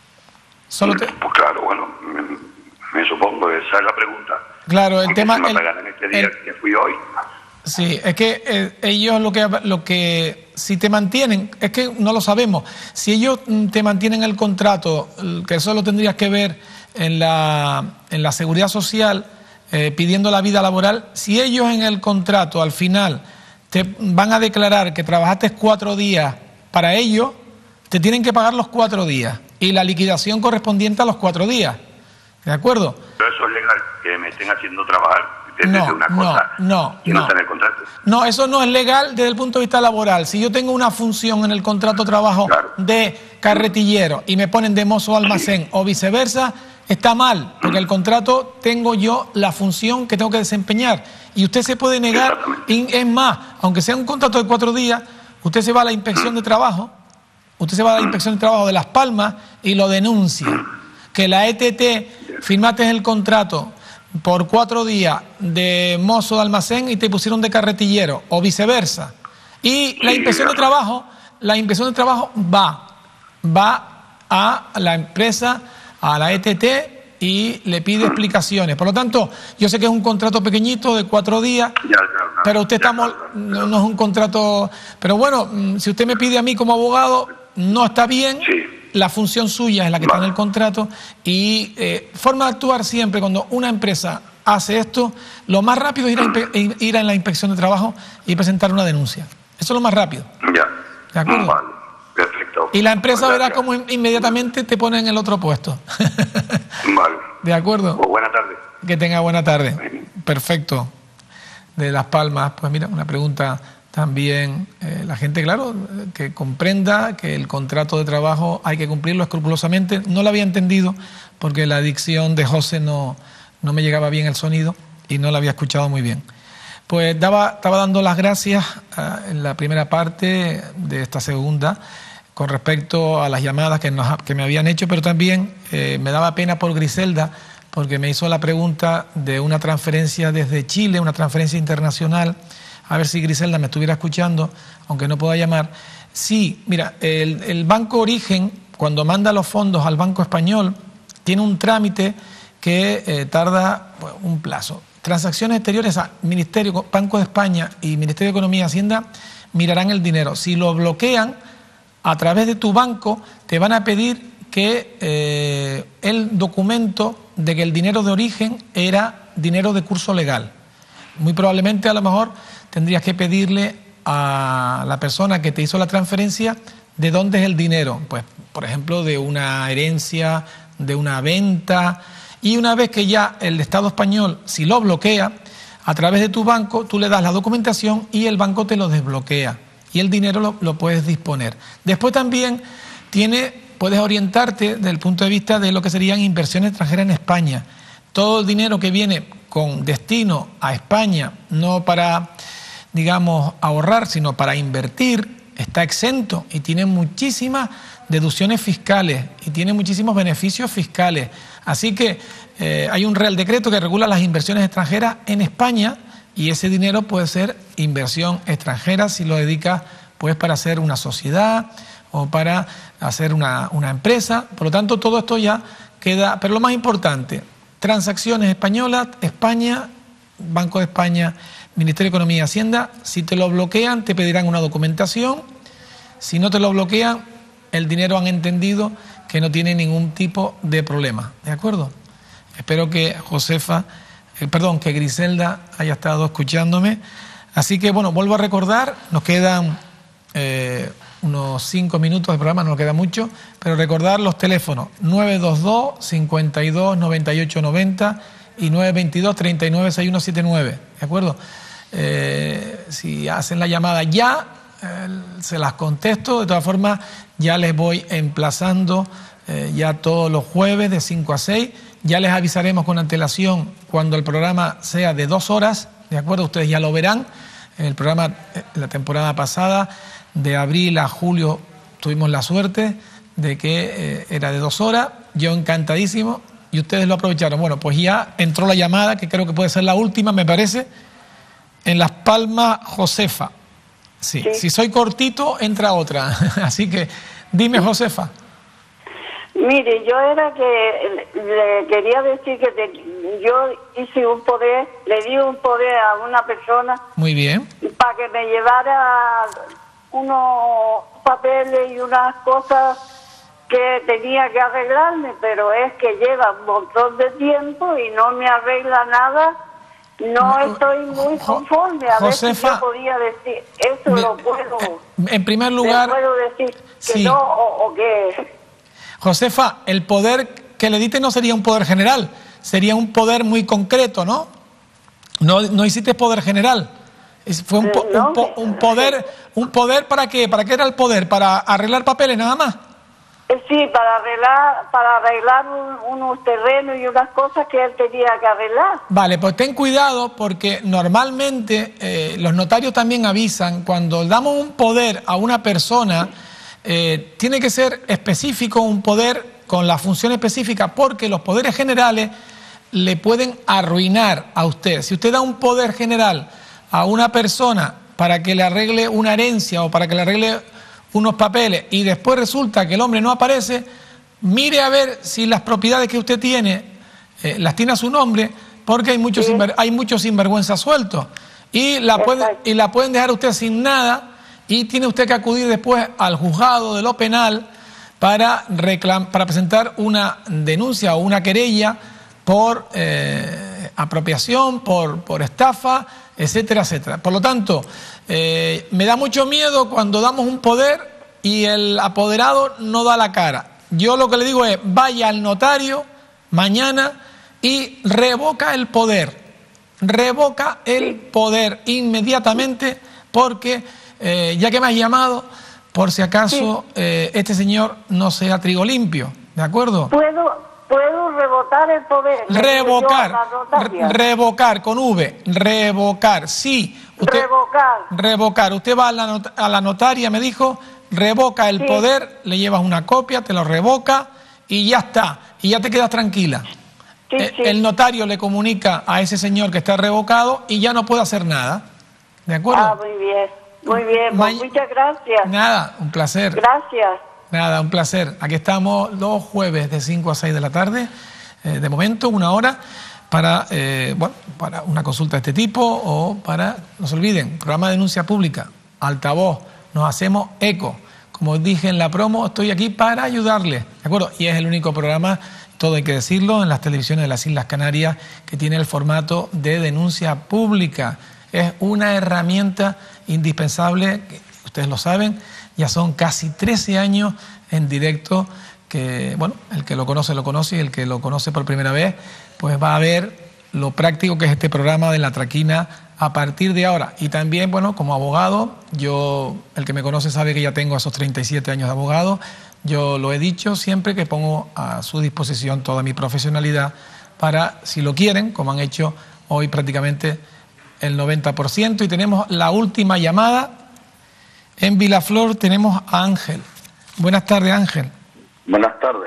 A: Solo te...
H: Pues claro, bueno, me, me supongo, esa es la pregunta.
A: Claro, el
H: porque
A: tema...
H: Si me
A: el,
H: pagan en este día
A: el,
H: que fui hoy...
A: Sí, es que eh, ellos lo que lo que si te mantienen, es que no lo sabemos, si ellos te mantienen el contrato, que eso lo tendrías que ver en la, en la seguridad social, eh, pidiendo la vida laboral, si ellos en el contrato al final te van a declarar que trabajaste cuatro días para ellos, te tienen que pagar los cuatro días y la liquidación correspondiente a los cuatro días, ¿de acuerdo?
H: Pero eso es legal, que me estén haciendo trabajar.
A: No,
H: una cosa
A: no, no,
H: que no,
A: no.
H: está en el contrato.
A: No, eso no es legal desde el punto de vista laboral. Si yo tengo una función en el contrato de trabajo claro. de carretillero y me ponen de mozo almacén sí. o viceversa, está mal, porque el contrato tengo yo la función que tengo que desempeñar. Y usted se puede negar, y es más, aunque sea un contrato de cuatro días, usted se va a la inspección de trabajo, usted se va a la inspección de trabajo de Las Palmas y lo denuncia. Que la E T T firmaste el contrato por cuatro días de mozo de almacén y te pusieron de carretillero o viceversa. Y la inspección de trabajo, la inspección de trabajo va, va a la empresa, a la E T T y le pide explicaciones. Por lo tanto, yo sé que es un contrato pequeñito de cuatro días, pero usted estamos, no, no es un contrato, pero bueno, si usted me pide a mí como abogado, no está bien. La función suya es la que vale. está en el contrato y eh, forma de actuar siempre cuando una empresa hace esto, lo más rápido es ir a, impe- ir a la inspección de trabajo y presentar una denuncia. Eso es lo más rápido.
H: Ya.
A: ¿De acuerdo?
H: Vale. Perfecto.
A: Y la empresa verá cómo inmediatamente te pone en el otro puesto.
H: Vale.
A: ¿De acuerdo?
H: Pues buena tarde.
A: Que tenga buena tarde. Bien. Perfecto. De Las Palmas, pues mira, una pregunta... También eh, la gente, claro, que comprenda que el contrato de trabajo hay que cumplirlo escrupulosamente. No lo había entendido porque la dicción de José no, no me llegaba bien el sonido y no la había escuchado muy bien. Pues daba, estaba dando las gracias uh, en la primera parte de esta segunda con respecto a las llamadas que, nos, que me habían hecho, pero también eh, me daba pena por Griselda porque me hizo la pregunta de una transferencia desde Chile, una transferencia internacional. A ver si Griselda me estuviera escuchando, aunque no pueda llamar. Sí, mira, el, el Banco Origen, cuando manda los fondos al Banco Español, tiene un trámite que eh, tarda pues, un plazo. Transacciones exteriores a Ministerio, Banco de España y Ministerio de Economía y Hacienda mirarán el dinero. Si lo bloquean, a través de tu banco te van a pedir que eh, el documento de que el dinero de origen era dinero de curso legal. Muy probablemente, a lo mejor, tendrías que pedirle a la persona que te hizo la transferencia de dónde es el dinero. Pues, por ejemplo, de una herencia, de una venta. Y una vez que ya el Estado español, si lo bloquea, a través de tu banco, tú le das la documentación y el banco te lo desbloquea. Y el dinero lo, lo puedes disponer. Después también tiene, puedes orientarte desde el punto de vista de lo que serían inversiones extranjeras en España. Todo el dinero que viene con destino a España, no para, digamos, ahorrar, sino para invertir, está exento y tiene muchísimas deducciones fiscales y tiene muchísimos beneficios fiscales. Así que eh, hay un Real Decreto que regula las inversiones extranjeras en España y ese dinero puede ser inversión extranjera si lo dedica pues para hacer una sociedad o para hacer una, una empresa. Por lo tanto, todo esto ya queda, pero lo más importante, transacciones españolas, España, Banco de España, Ministerio de Economía y Hacienda, si te lo bloquean te pedirán una documentación, si no te lo bloquean, el dinero han entendido que no tiene ningún tipo de problema, ¿de acuerdo? Espero que Josefa, eh, perdón, que Griselda haya estado escuchándome. Así que bueno, vuelvo a recordar, nos quedan eh, unos cinco minutos de programa, no nos queda mucho, pero recordar los teléfonos nueve dos dos, cincuenta y dos, noventa y ocho noventa y nueve veintidós, treinta y nueve, sesenta y uno setenta y nueve, ¿de acuerdo? Eh, si hacen la llamada ya, eh, se las contesto. De todas formas, ya les voy emplazando eh, ya todos los jueves de cinco a seis. Ya les avisaremos con antelación cuando el programa sea de dos horas, ¿de acuerdo? Ustedes ya lo verán. el programa, la temporada pasada, de abril a julio, tuvimos la suerte de que eh, era de dos horas, yo encantadísimo, y ustedes lo aprovecharon. Bueno, pues ya entró la llamada, que creo que puede ser la última, me parece, en Las Palmas, Josefa. Sí, sí. Si soy cortito, entra otra. Así que, dime, Josefa.
B: Mire, yo era que le quería decir que te, yo hice un poder, le di un poder a una persona.
A: Muy bien.
B: Para que me llevara unos papeles y unas cosas que tenía que arreglarme, pero es que lleva un montón de tiempo y no me arregla nada. No estoy muy conforme. A Josefa, ver si yo podía decir, eso me, lo puedo.
A: En primer lugar,
B: puedo decir que
A: sí.
B: no o, o que.
A: Josefa, el poder que le diste no sería un poder general, sería un poder muy concreto, ¿no? No, no hiciste poder general. Fue un, po, no, un, po, un poder, un poder ¿para qué? ¿Para qué era el poder? ¿Para arreglar papeles nada más?
B: Sí, para arreglar, para arreglar un, unos terrenos y unas cosas que él tenía que arreglar.
A: Vale, pues ten cuidado porque normalmente eh, los notarios también avisan cuando damos un poder a una persona. Eh, tiene que ser específico, un poder con la función específica, porque los poderes generales le pueden arruinar a usted. Si usted da un poder general a una persona para que le arregle una herencia o para que le arregle unos papeles y después resulta que el hombre no aparece, mire a ver si las propiedades que usted tiene eh, las tiene a su nombre, porque hay muchos, sí. hay muchos sinvergüenzas sueltos y la, puede, y la pueden dejar usted sin nada. Y tiene usted que acudir después al juzgado de lo penal para, reclam para presentar una denuncia o una querella por eh, apropiación, por, por estafa, etcétera, etcétera. Por lo tanto, eh, me da mucho miedo cuando damos un poder y el apoderado no da la cara. Yo lo que le digo es, vaya al notario mañana y revoca el poder. Revoca el poder inmediatamente porque... Eh, ya que me has llamado, por si acaso sí. eh, este señor no sea trigo limpio, ¿de acuerdo?
B: Puedo, puedo revocar el poder.
A: Revocar, re revocar con V, revocar, sí. Usted,
B: revocar.
A: Revocar. Usted va a la, not a la notaria, me dijo, revoca el sí. poder, le llevas una copia, te lo revoca y ya está, y ya te quedas tranquila. Sí, eh, sí. El notario le comunica a ese señor que está revocado y ya no puede hacer nada, ¿de acuerdo?
B: Ah, muy bien. Muy bien, pues muchas gracias.
A: Nada, un placer.
B: Gracias.
A: Nada, un placer. Aquí estamos los jueves de cinco a seis de la tarde, eh, de momento, una hora, para, eh, bueno, para una consulta de este tipo o para, no se olviden, programa de denuncia pública, altavoz, nos hacemos eco. Como dije en la promo, estoy aquí para ayudarles, ¿de acuerdo? Y es el único programa, todo hay que decirlo, en las televisiones de las Islas Canarias que tiene el formato de denuncia pública. Es una herramienta indispensable, ustedes lo saben, ya son casi trece años en directo que, bueno, el que lo conoce lo conoce y el que lo conoce por primera vez, pues va a ver lo práctico que es este programa de La Traquina a partir de ahora. Y también, bueno, como abogado, yo, el que me conoce sabe que ya tengo esos treinta y siete años de abogado, yo lo he dicho siempre que pongo a su disposición toda mi profesionalidad para, si lo quieren, como han hecho hoy prácticamente el noventa por ciento, y tenemos la última llamada. En Vilaflor tenemos a Ángel. Buenas tardes, Ángel.
I: Buenas tardes.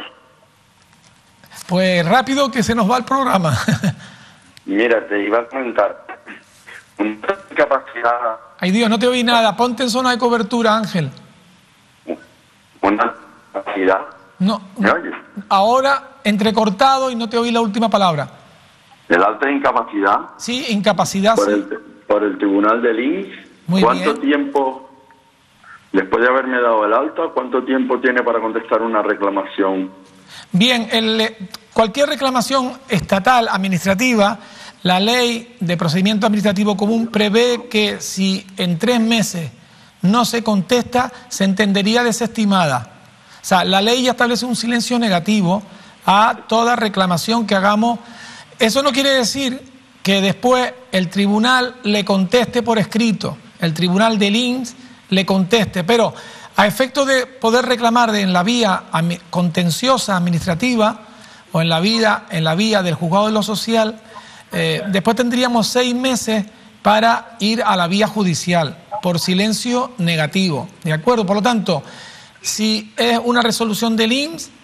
A: Pues rápido que se nos va el programa.
I: Mira, te iba a comentar. Una capacidad...
A: Ay Dios, no te oí nada. Ponte en zona de cobertura, Ángel.
I: Una capacidad...
A: No,
I: ¿Me oyes?
A: Ahora entrecortado y no te oí la última palabra.
I: ¿El alta incapacidad?
A: Sí, incapacidad,
I: por
A: sí.
I: El, por el Tribunal del I N S.
A: Muy
I: ¿Cuánto
A: bien.
I: tiempo, después de haberme dado el alta, cuánto tiempo tiene para contestar una reclamación?
A: Bien, el, cualquier reclamación estatal, administrativa, la ley de procedimiento administrativo común prevé que si en tres meses no se contesta, se entendería desestimada. O sea, la ley ya establece un silencio negativo a toda reclamación que hagamos. Eso no quiere decir que después el tribunal le conteste por escrito, el tribunal del I N S le conteste, pero a efecto de poder reclamar en la vía contenciosa administrativa o en la, vida, en la vía del juzgado de lo social, eh, después tendríamos seis meses para ir a la vía judicial por silencio negativo, ¿de acuerdo? Por lo tanto, si es una resolución del I M S S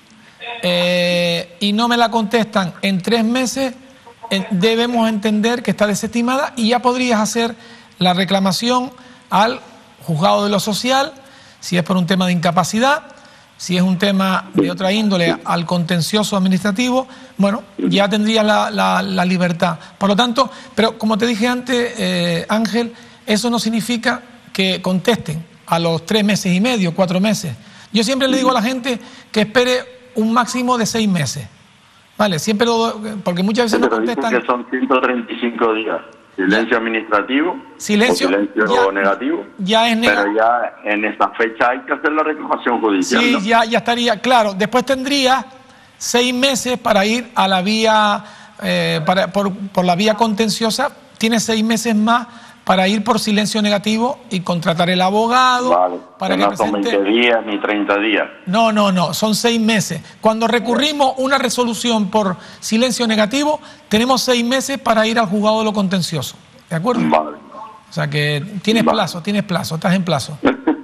A: eh, y no me la contestan en tres meses, eh, debemos entender que está desestimada y ya podrías hacer la reclamación al juzgado de lo social, si es por un tema de incapacidad, si es un tema de otra índole, al contencioso administrativo, bueno, ya tendrías la, la, la libertad. Por lo tanto, pero como te dije antes, eh, Ángel, eso no significa que contesten a los tres meses y medio, cuatro meses. Yo siempre le digo a la gente que espere un máximo de seis meses, ¿vale? Siempre lo, porque muchas veces no contestan.
I: Que son ciento treinta y cinco días. Silencio administrativo,
A: silencio,
I: o silencio ya, negativo,
A: ya es neg
I: pero ya en esa fecha hay que hacer la reclamación judicial.
A: Sí,
I: ¿no?
A: ya, ya estaría, claro. Después tendría seis meses para ir a la vía, eh, para, por, por la vía contenciosa, tiene seis meses más para ir por silencio negativo y contratar el abogado.
I: Vale,
A: para
I: que
A: que
I: no son
A: presente...
I: veinte días ni treinta días.
A: No, no, no, son seis meses. Cuando recurrimos una resolución por silencio negativo, tenemos seis meses para ir al juzgado de lo contencioso. ¿De acuerdo?
I: Vale.
A: O sea que tienes vale. plazo, tienes plazo, estás en plazo.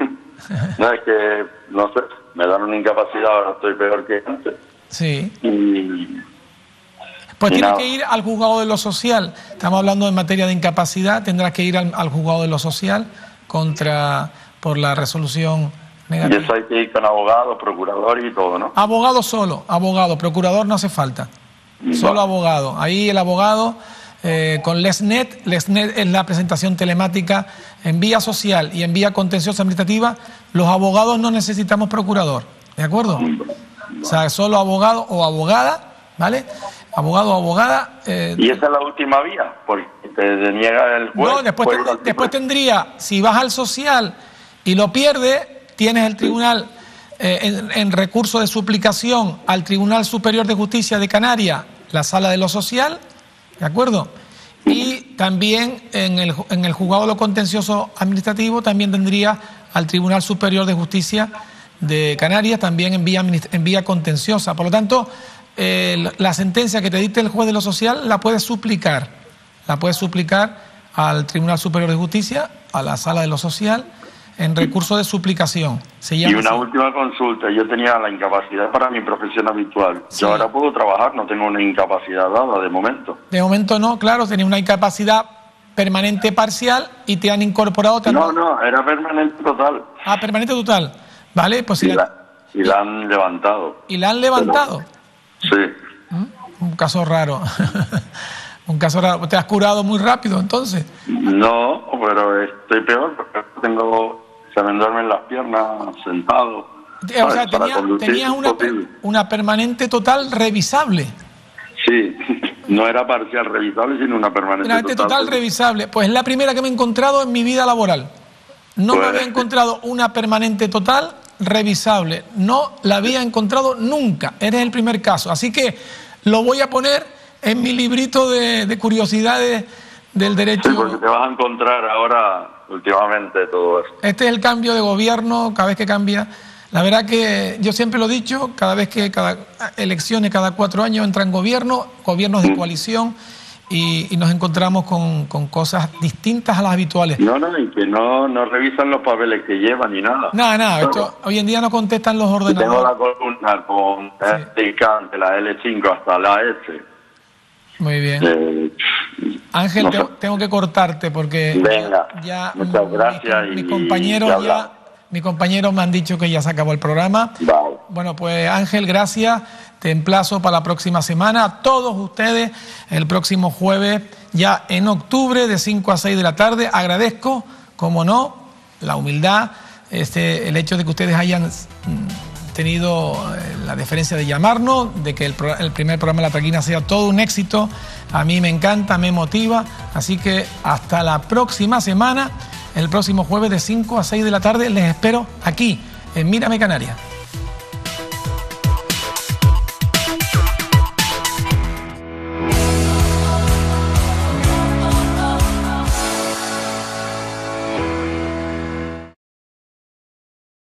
I: No, es que, no sé, me dan una incapacidad, ahora estoy peor que antes.
A: Sí.
I: Y...
A: Pues tienes que ir al juzgado de lo social. Estamos hablando en materia de incapacidad, tendrás que ir al, al juzgado de lo social contra por la resolución negativa.
I: Y eso hay que ir con abogado, procurador y todo, ¿no?
A: Abogado solo, abogado, procurador no hace falta. No. Solo abogado. Ahí el abogado eh, con LesNet, LesNet es la presentación telemática en vía social y en vía contenciosa administrativa. Los abogados no necesitamos procurador, ¿de acuerdo? No. O sea, solo abogado o abogada, ¿vale? Abogado o abogada. Eh,
I: ¿Y esa es la última vía? Porque te deniega el juez.
A: No, después, ten, después tendría, si vas al social y lo pierdes, tienes el tribunal eh, en, en recurso de suplicación al Tribunal Superior de Justicia de Canarias, la sala de lo social, ¿de acuerdo? Y también en el, en el juzgado de lo contencioso administrativo también tendría al Tribunal Superior de Justicia de Canarias, también en vía, en vía contenciosa. Por lo tanto, Eh, la sentencia que te dicte el juez de lo social la puedes suplicar, la puedes suplicar al Tribunal Superior de Justicia, a la Sala de lo Social, en recurso de suplicación. Se llama
I: y una
A: así.
I: última consulta, yo tenía la incapacidad para mi profesión habitual, sí. Yo ahora puedo trabajar, no tengo una incapacidad dada de momento.
A: De momento no, claro, tenías una incapacidad permanente parcial y te han incorporado... Te han...
I: No, no, era permanente total.
A: Ah, permanente total, vale, pues...
I: Y,
A: si
I: la,
A: la...
I: y la han levantado.
A: ¿Y la han levantado?
I: Pero... Sí.
A: Un caso raro. Un caso raro. ¿Te has curado muy rápido entonces?
I: No, pero estoy peor porque tengo, se me duermen las piernas sentado.
A: O sea, tenías tenía una, una permanente total revisable.
I: Sí, no era parcial revisable, sino una permanente,
A: permanente total, total revisable. Pues es la primera que me he encontrado en mi vida laboral. No pues... me había encontrado una permanente total revisable, no la había encontrado nunca, eres el primer caso, así que lo voy a poner en mi librito de, de curiosidades del derecho.
I: Sí, porque te vas a encontrar ahora últimamente todo eso.
A: Este es el cambio de gobierno, cada vez que cambia, la verdad que yo siempre lo he dicho, cada vez que cada elecciones, cada cuatro años entran gobiernos, gobiernos de coalición, Y, y nos encontramos con, con cosas distintas a las habituales.
I: No, no, y que no, no revisan los papeles que llevan ni nada.
A: Nada, nada, esto, hoy en día no contestan los ordenadores.
I: Tengo la columna con sí. el de la L cinco hasta la S.
A: Muy bien.
I: Eh,
A: Ángel,
I: no
A: tengo,
I: sé.
A: tengo que cortarte porque
I: Venga,
A: ya,
I: muchas gracias.
A: Mi, mi
I: y,
A: compañero
I: y
A: ya... Mis compañeros me han dicho que ya se acabó el programa.
I: Vale.
A: Bueno, pues Ángel, gracias. Te emplazo para la próxima semana. A todos ustedes, el próximo jueves, ya en octubre, de cinco a seis de la tarde. Agradezco, como no, la humildad, este, el hecho de que ustedes hayan tenido la deferencia de llamarnos, de que el, el primer programa de La Traquina sea todo un éxito. A mí me encanta, me motiva. Así que hasta la próxima semana. El próximo jueves de cinco a seis de la tarde les espero aquí, en Mírame Canarias.